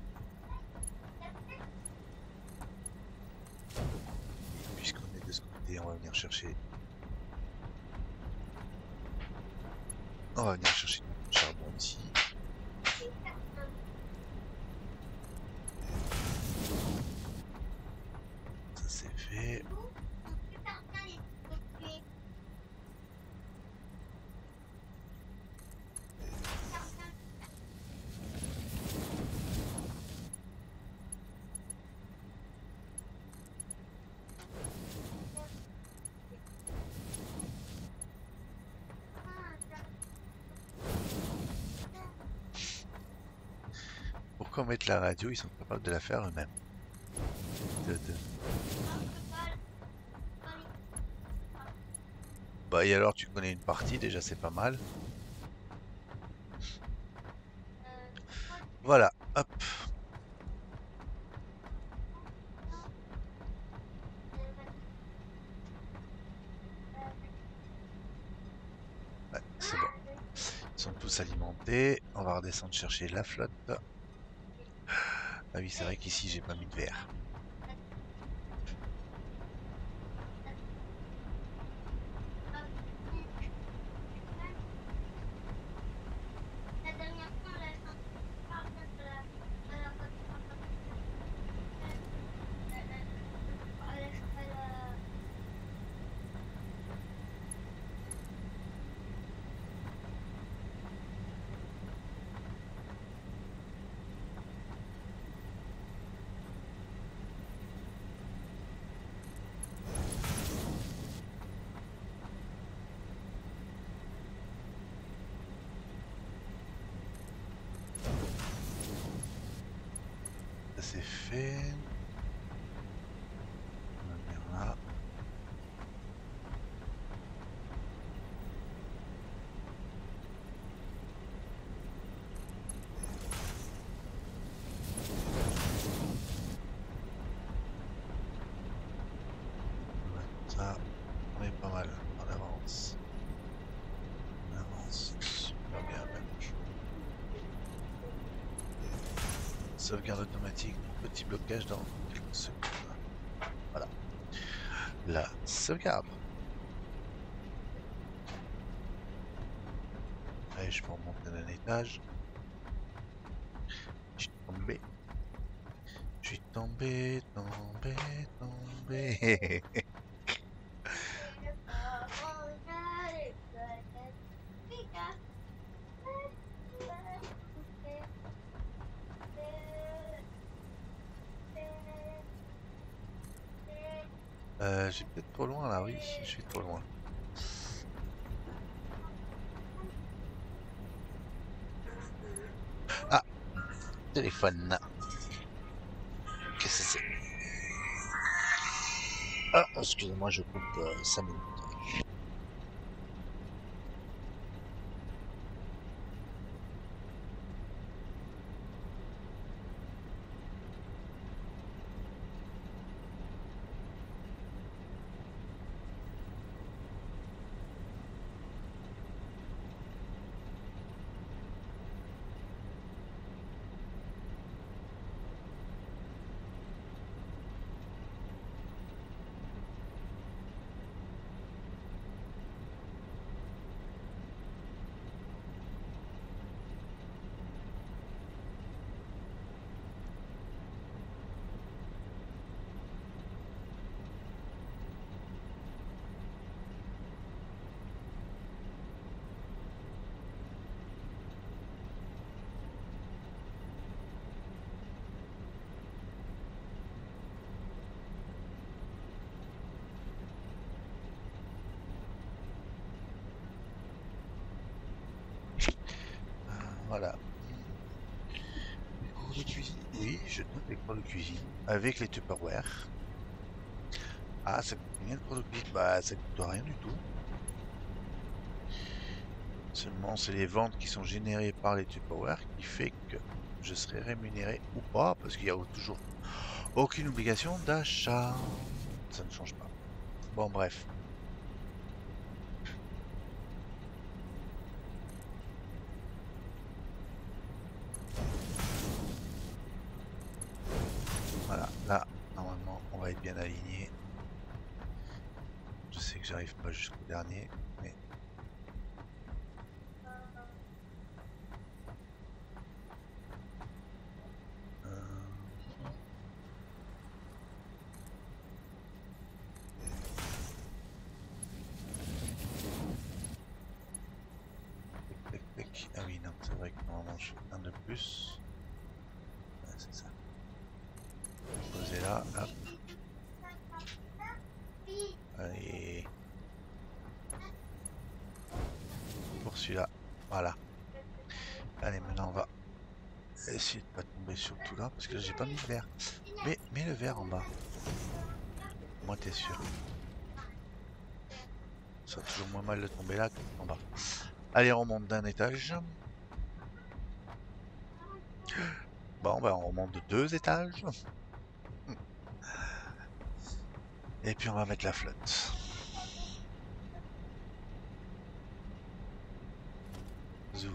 Et puisqu'on est de ce côté, on va venir chercher. On va venir chercher du charbon ici. Ça c'est fait. Pourquoi mettre la radio? Ils sont capables de la faire eux-mêmes. De- Bah et alors tu connais une partie, déjà c'est pas mal. Voilà, hop. Ouais, c'est bon. Ils sont tous alimentés. On va redescendre chercher la flotte. Ah oui, c'est vrai qu'ici j'ai pas mis de verre. Ça c'est fait. On va venir là. Ah, on est pas mal. On avance. On avance. Super bien même. Sauvegarde automatique. Petit blocage dans quelques secondes. Voilà. La sauvegarde. Allez, je peux remonter d'un étage. Je suis tombé. Je suis tombé, tombé, tombé. Je suis peut-être trop loin là, oui, je suis trop loin. Ah, téléphone. Qu'est-ce que c'est? Ah, excusez-moi, je coupe 5 minutes. Voilà. Les cours de cuisine. Oui, je note les cours de cuisine avec les Tupperware. Ah, ça coûte combien le cours de cuisine? Bah, ça coûte rien du tout. Seulement, c'est les ventes qui sont générées par les Tupperware qui fait que je serai rémunéré ou pas, parce qu'il n'y a toujours aucune obligation d'achat. Ça ne change pas. Bon, bref. Voilà, là, normalement, on va être bien aligné. Je sais que j'arrive pas jusqu'au dernier, mais... Tac, tac, tac. Ah oui, non, c'est vrai que normalement, je fais un de plus. Ouais, c'est ça. Poser là, hop. Allez. Pour celui-là, voilà. Allez, maintenant on va essayer de pas tomber sur tout là, parce que là j'ai pas mis le verre. Mais mets le verre en bas. Moi t'es sûr. Ça sera toujours moins mal de tomber là qu'en bas. Allez, on remonte d'un étage. Bon, bah on remonte de 2 étages. Et puis on va mettre la flotte. Zou.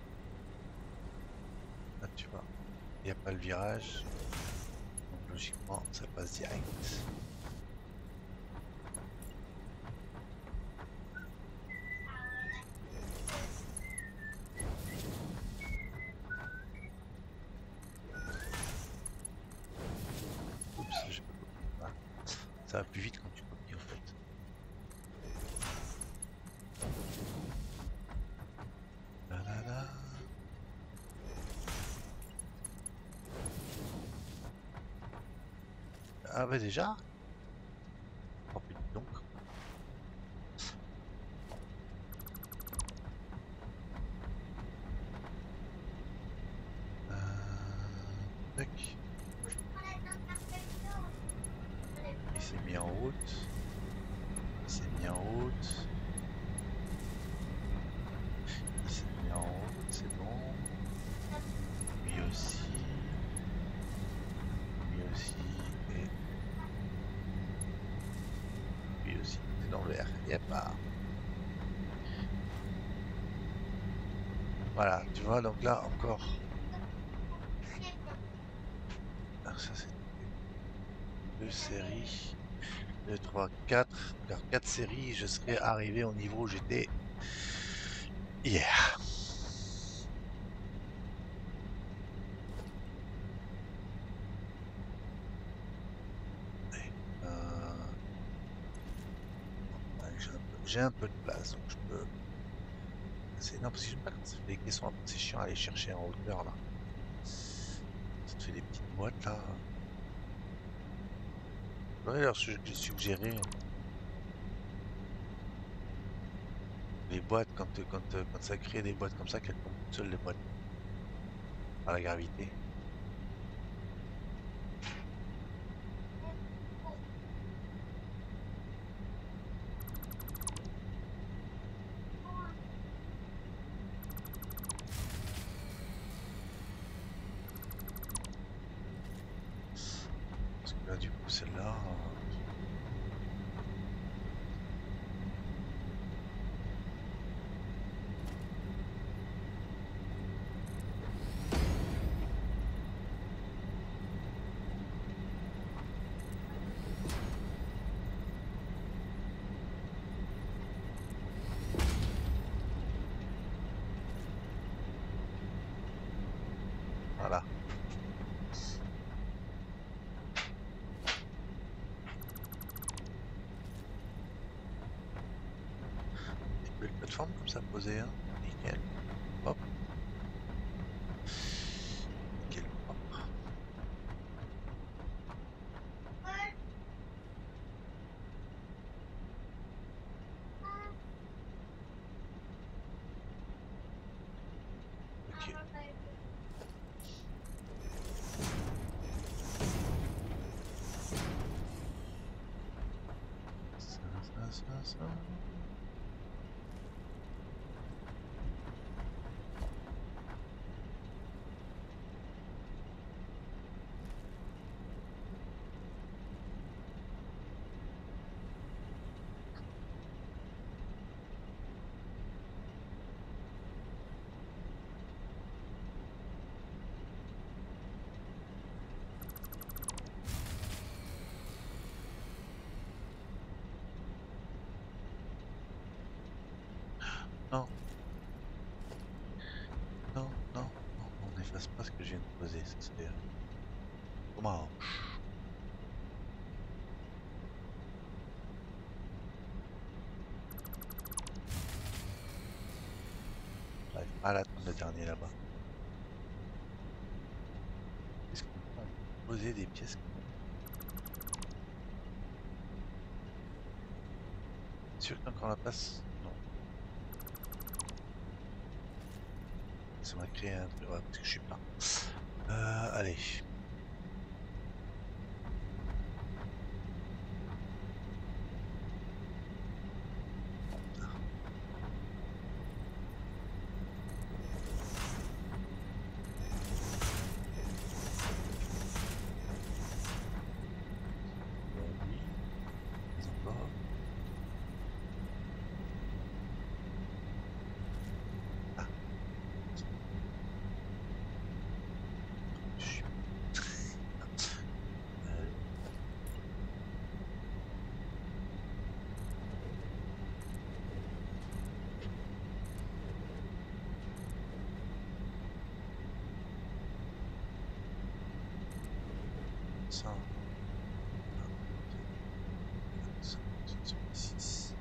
Là tu vois, il n'y a pas le virage. Donc logiquement ça passe direct. Oups, j'ai pas copié. Voilà. Ça va plus vite quand tu copies en fait. La la la. Ah bah déjà. Oh putain donc. Tac. Il s'est mis en route. Il s'est mis en route. Il s'est mis en route, c'est bon. Lui aussi. Lui aussi. Et Yep. Voilà, tu vois, donc là encore. Ah, ça c'est deux séries. 2, 3, 4. Encore 4 séries, je serais arrivé au niveau où j'étais hier. Ouais, ouais, j'ai un peu de place, donc je peux. Non, parce que j'aime pas quand ça fait des caissons, après c'est chiant à aller chercher en hauteur là. Ça te fait des petites boîtes là. Ouais, alors j'ai suggéré les boîtes quand ça crée des boîtes comme ça, qu'elles tombent toutes seules les boîtes par la gravité. Parce que là du coup celle-là. Voilà. Des belles plateformes comme ça posées, hein. Nickel. Hop. Nickel. Hop. Ok. Ça. Non, non, on n'efface pas ce que je viens de poser, ça serait dommage. J'arrive pas à l'attendre le dernier là-bas. Est-ce qu'on peut poser des pièces? Sûr que t'as encore la place? Non. Ça m'a créé un truc, ouais, parce que je suis pas. Allez. Oui, mais encore. Ah, je suis. Euh, ça. Ça, 6.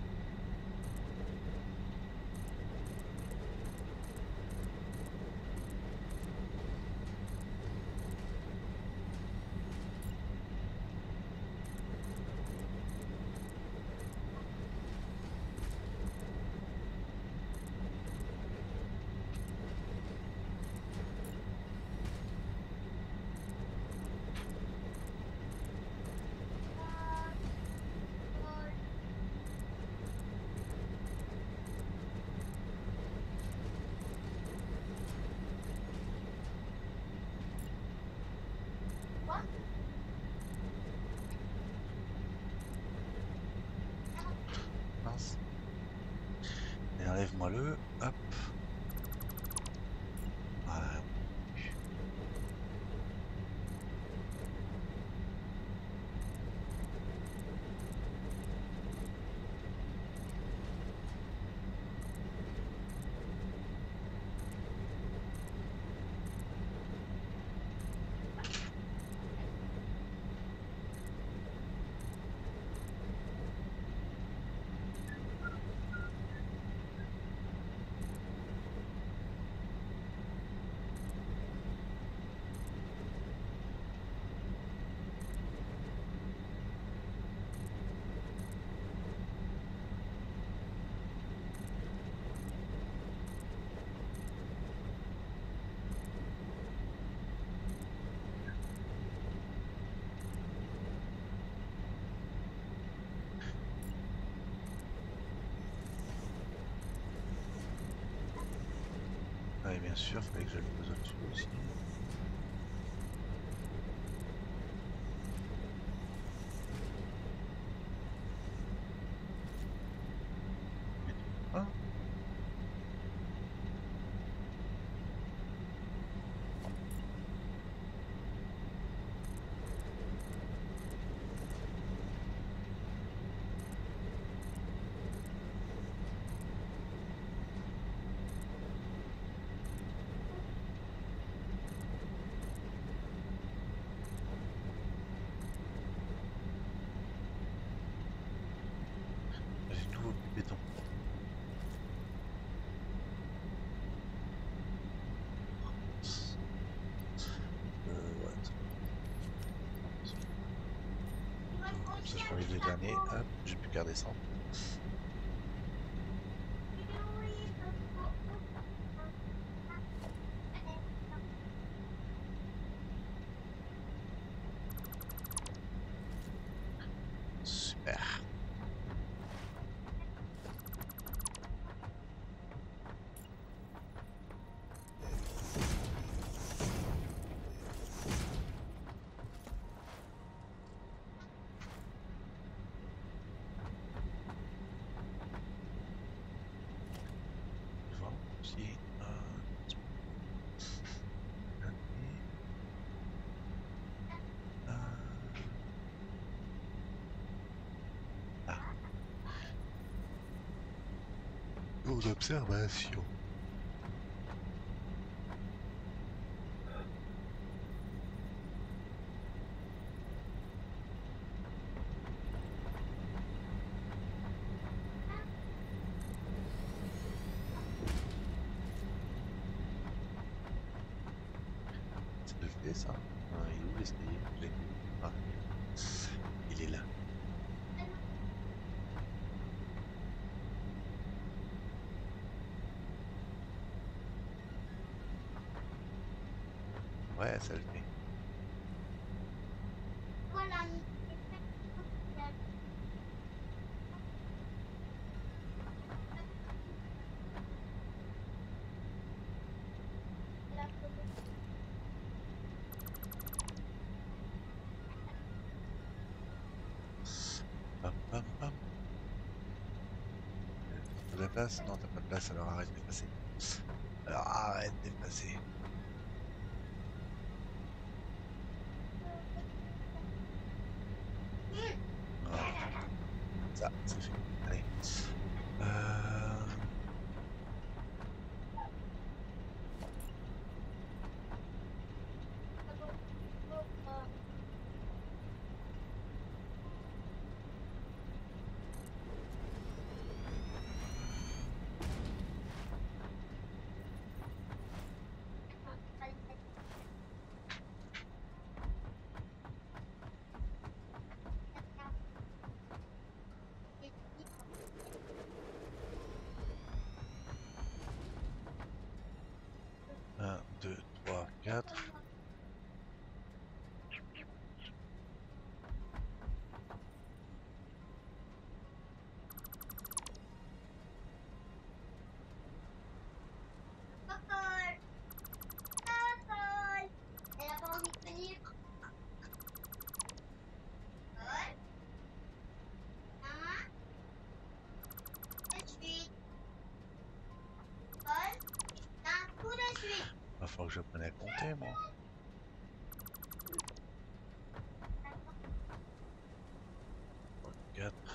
Enlève-moi-le. Hop. Voilà. Ouais, bien sûr, fallait que je le pose au-dessus aussi. Ah, j'ai de nouveau plus de béton. Ouais, comme ça, je prends les deux derniers. Hop, j'ai plus qu'à descendre. Super. Je vois aussi ah, aux observations. C'est le fait ça. Ah, il est où l'escalier? Je l'ai vu. Ah, il est là. Ouais, ça le fait. Voilà. Pam, pam, pam. T'as de la place? Non, t'as pas de place, alors arrête d'effacer. Alors arrête d'effacer. Voilà. Ça, c'est fait. Allez. Euh... Un, deux, trois, quatre. Cocolle. Cocolle. Elle a pas envie de venir. Cocolle. Maman. Tout de suite. Va falloir que j'apprenne à compter, moi. 4.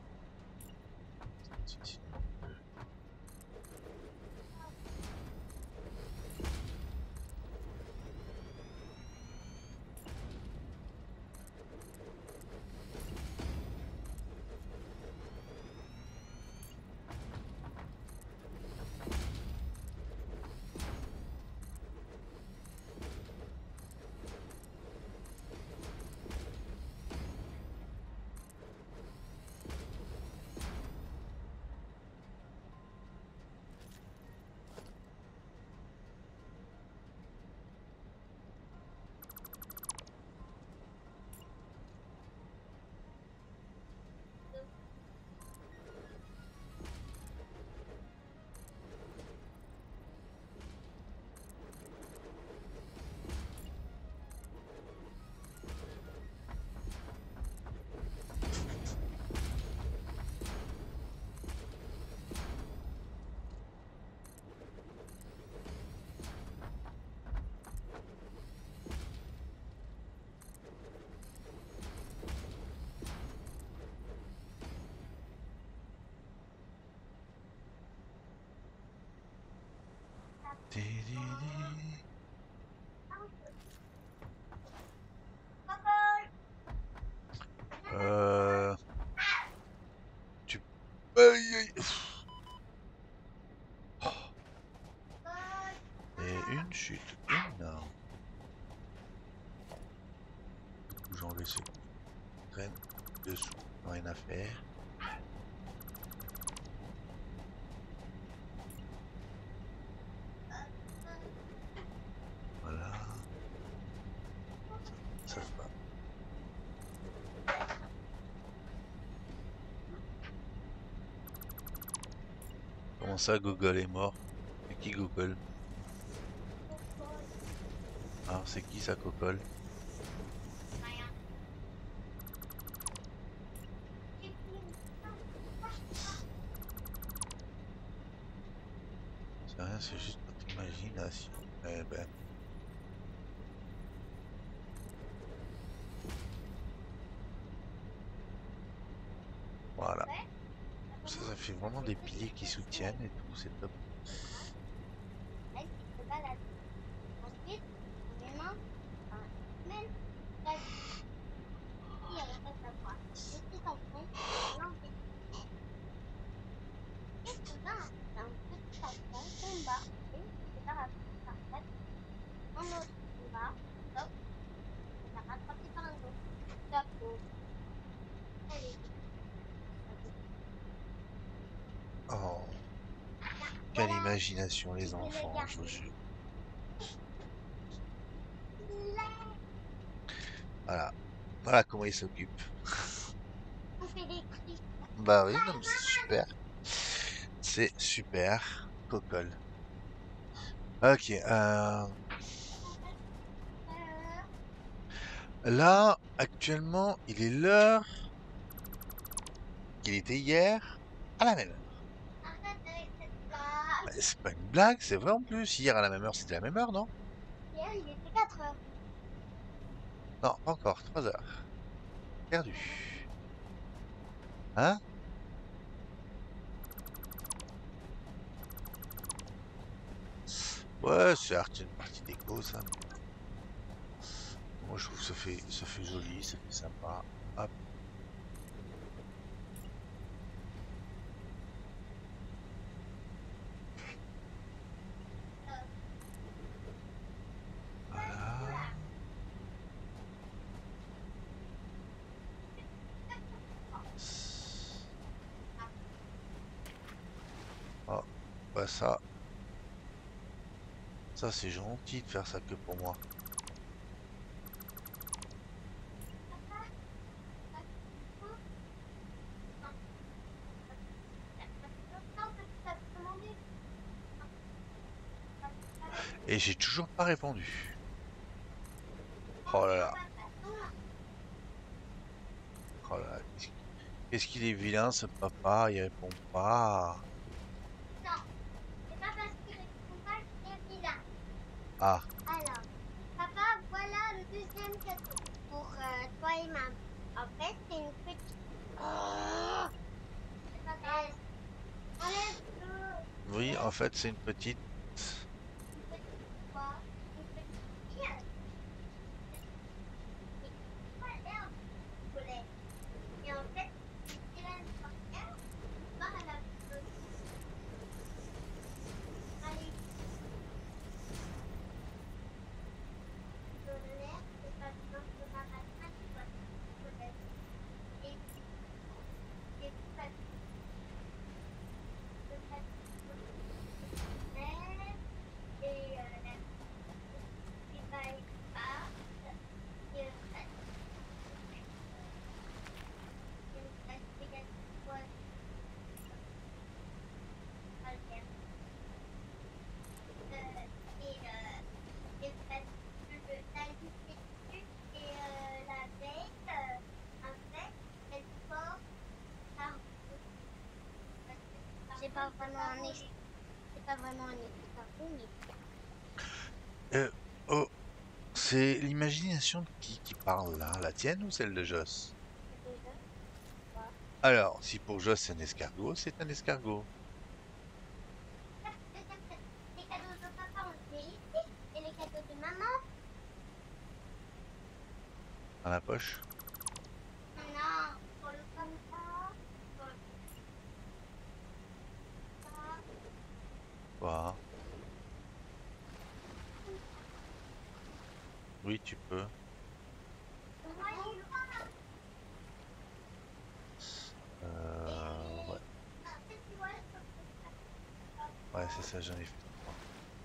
Tu... Aïe, aïe. Et une chute énorme. Du coup, j'ai enlevé ce traîne dessous, rien à faire. Voilà. Ça se va. Comment ça, Google est mort? C'est qui Google? Ah, c'est qui ça, Cocole? C'est rien, c'est juste notre imagination. Eh ben. Voilà. Ça fait vraiment des piliers qui soutiennent et tout, c'est top. Ensuite, mes mains, même il avait pas sa voix. J'étais en fond, l'enlever. Et soudain, c'est un petit enfant tomba et s'est rattrapé par la tête. Un autre tomba, hop, il s'est rattrapé par un autre. Top, allez. Oh, quelle imagination les enfants, je vous jure. Voilà. Voilà comment ils s'occupent. On fait des cris. Bah oui, non, mais c'est super. C'est super. Cocole. Ok. Là, actuellement, il est l'heure qu'il était hier à la même heure. Arrête avec cette blague. Bah, c'est pas une blague, c'est vrai en plus. Hier à la même heure, c'était la même heure, non? Hier, il était 4 heures. Non, pas encore. 3 heures. Perdu. Hein? Ouais, c'est une partie d'écho, ça. Moi, je trouve que ça fait joli, ça fait sympa. Hop. Voilà. Oh, bah ça. Ça, c'est gentil de faire ça que pour moi. Et j'ai toujours pas répondu. Oh là là. Oh là là. Qu'est-ce qu'il est vilain, ce papa, il répond pas. Non, c'est pas parce qu'il répond pas qu'il est vilain. Ah, Alors, papa, voilà le deuxième cadeau pour toi et maman. En fait, c'est une petite. Oh, c'est pas grave. Enlève-le. oui, en fait, c'est une petite. Une petite quoi? Une petite fille. Et pas l'herbe scolaire. Et en fait, une sirène sorcière part à la aller dans l'air, c'est pas besoin de matin, tu vois, scolaire. Et pas de scolaire. Et la qui va être pas. Et quoi, pas le faire. Et la liste d'études et la veille, en fait, elle porte par c'est pas vraiment un c'est pas vraiment un escargot, mais Euh, oh, c'est l'imagination qui parle là, la tienne ou celle de Joss? c'est déjà quoi. Alors, si pour Joss c'est un escargot, c'est un escargot. Deuxième cadeau. Les cadeaux de papa, on les met ici. Et les cadeaux de maman, Dans la poche. non. Pour le comme ça. Pour le comme ça. Quoi? Comme ça. Oui, tu peux. Moi, j'ai le droit. Ouais, En fait, tu vois, je peux faire ouais, c'est ça, j'en ai fait trois.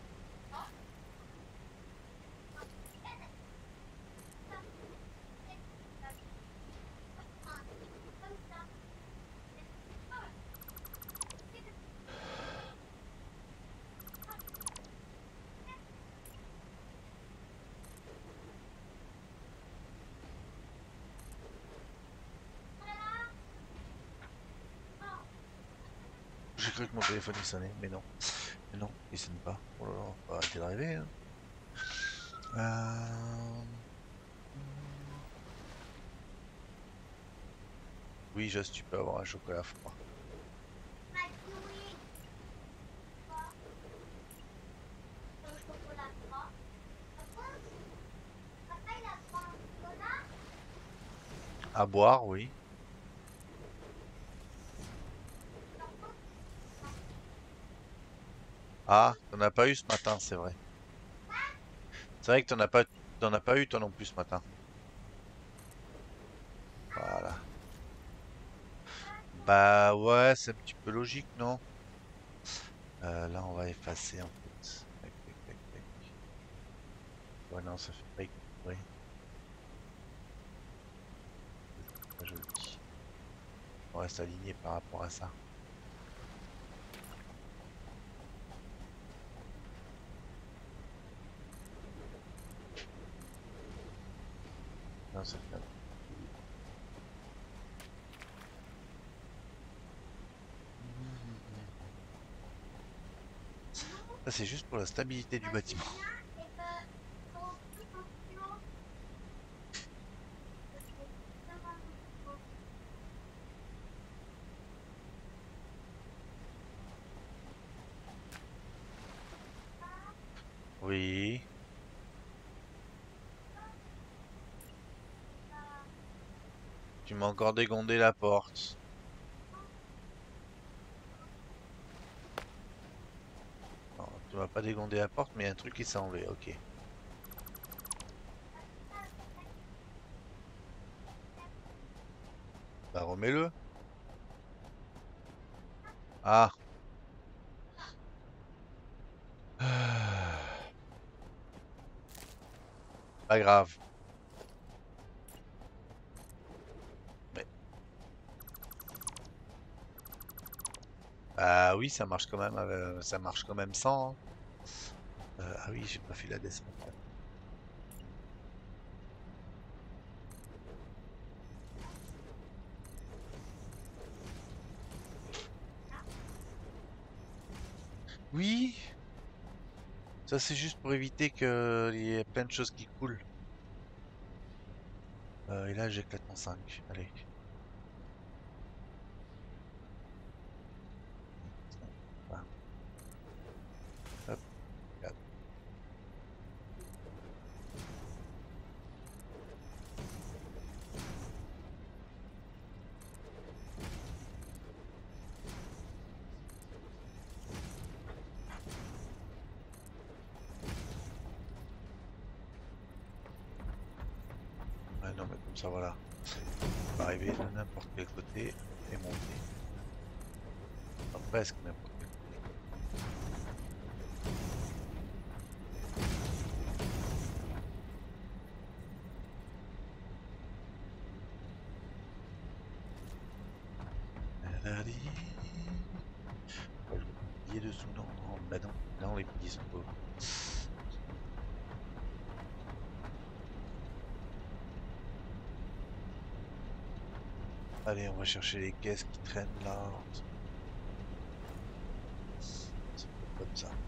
comme ça. J'ai cru que mon téléphone il sonnait, mais non. Mais non, il sonne pas. Oh là là, faut arrêter de rêver, hein. Euh, Oui, Joss, tu peux avoir un chocolat froid. Ma kiwi, quoi, un chocolat froid. Papa, papa, il a pris un chocolat. À boire, oui. Ah, t'en as pas eu ce matin, c'est vrai. C'est vrai que t'en as pas eu toi non plus ce matin. Voilà. Bah ouais, c'est un petit peu logique, non? Là, on va effacer en fait. Tac, tac, tac, tac. Ouais, non, ça fait pas équilibré. C'est pas joli. On reste aligné par rapport à ça. Non, ça fait un peu d'équilibre. Ça, c'est juste pour la stabilité du Bah, c'est bâtiment. bien. Et ben, faut plus un stylo. Parce que c'est tellement important. Oui. Tu m'as encore dégondé la porte. Non, tu m'as pas dégondé la porte, mais il y a un truc qui s'est enlevé. Ok. Bah remets-le. Ah. Pas grave. Mais ah oui, ça marche quand même. Ça marche quand même sans, hein. Ah oui, j'ai pas fait la descente. Oui. Ça, c'est juste pour éviter qu'il y ait plein de choses qui coulent. Et là, j'éclate mon 5. Allez. Voilà. Hop, 4. Ouais, non, mais comme ça, voilà. On va arriver de n'importe quel côté et monter. Enfin, presque n'importe quel côté. Tadadi. Ouais, je vois des billets dessous. Non, non, bah non. Non, les billets sont pas. Allez, on va chercher les caisses qui traînent là. C'est pas comme ça.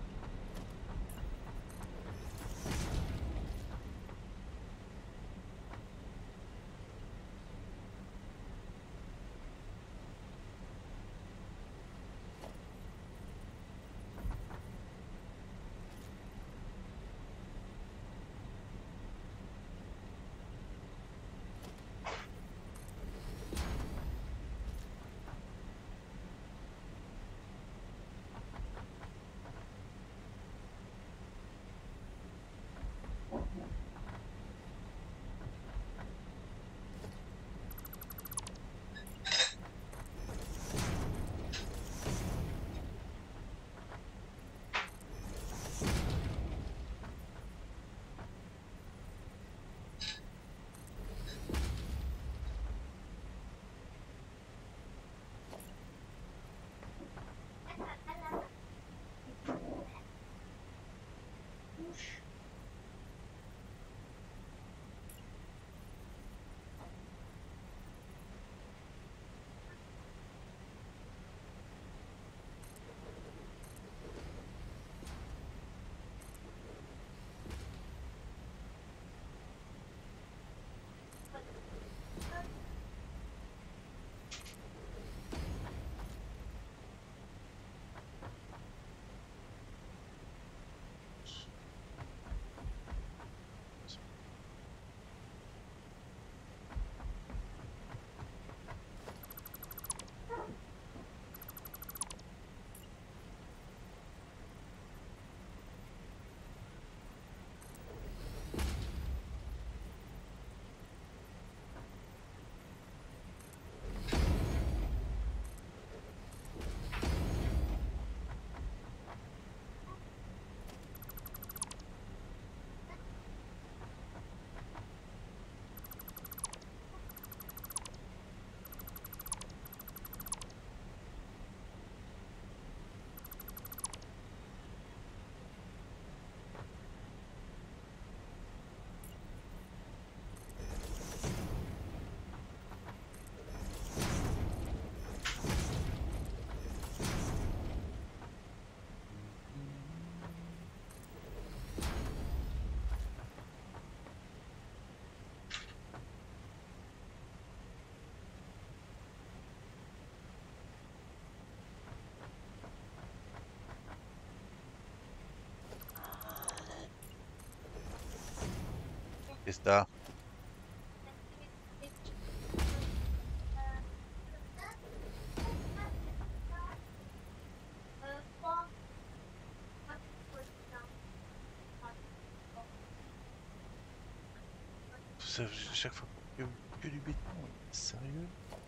Qu'est-ce que t'as? Ça, chaque fois que du béton, sérieux?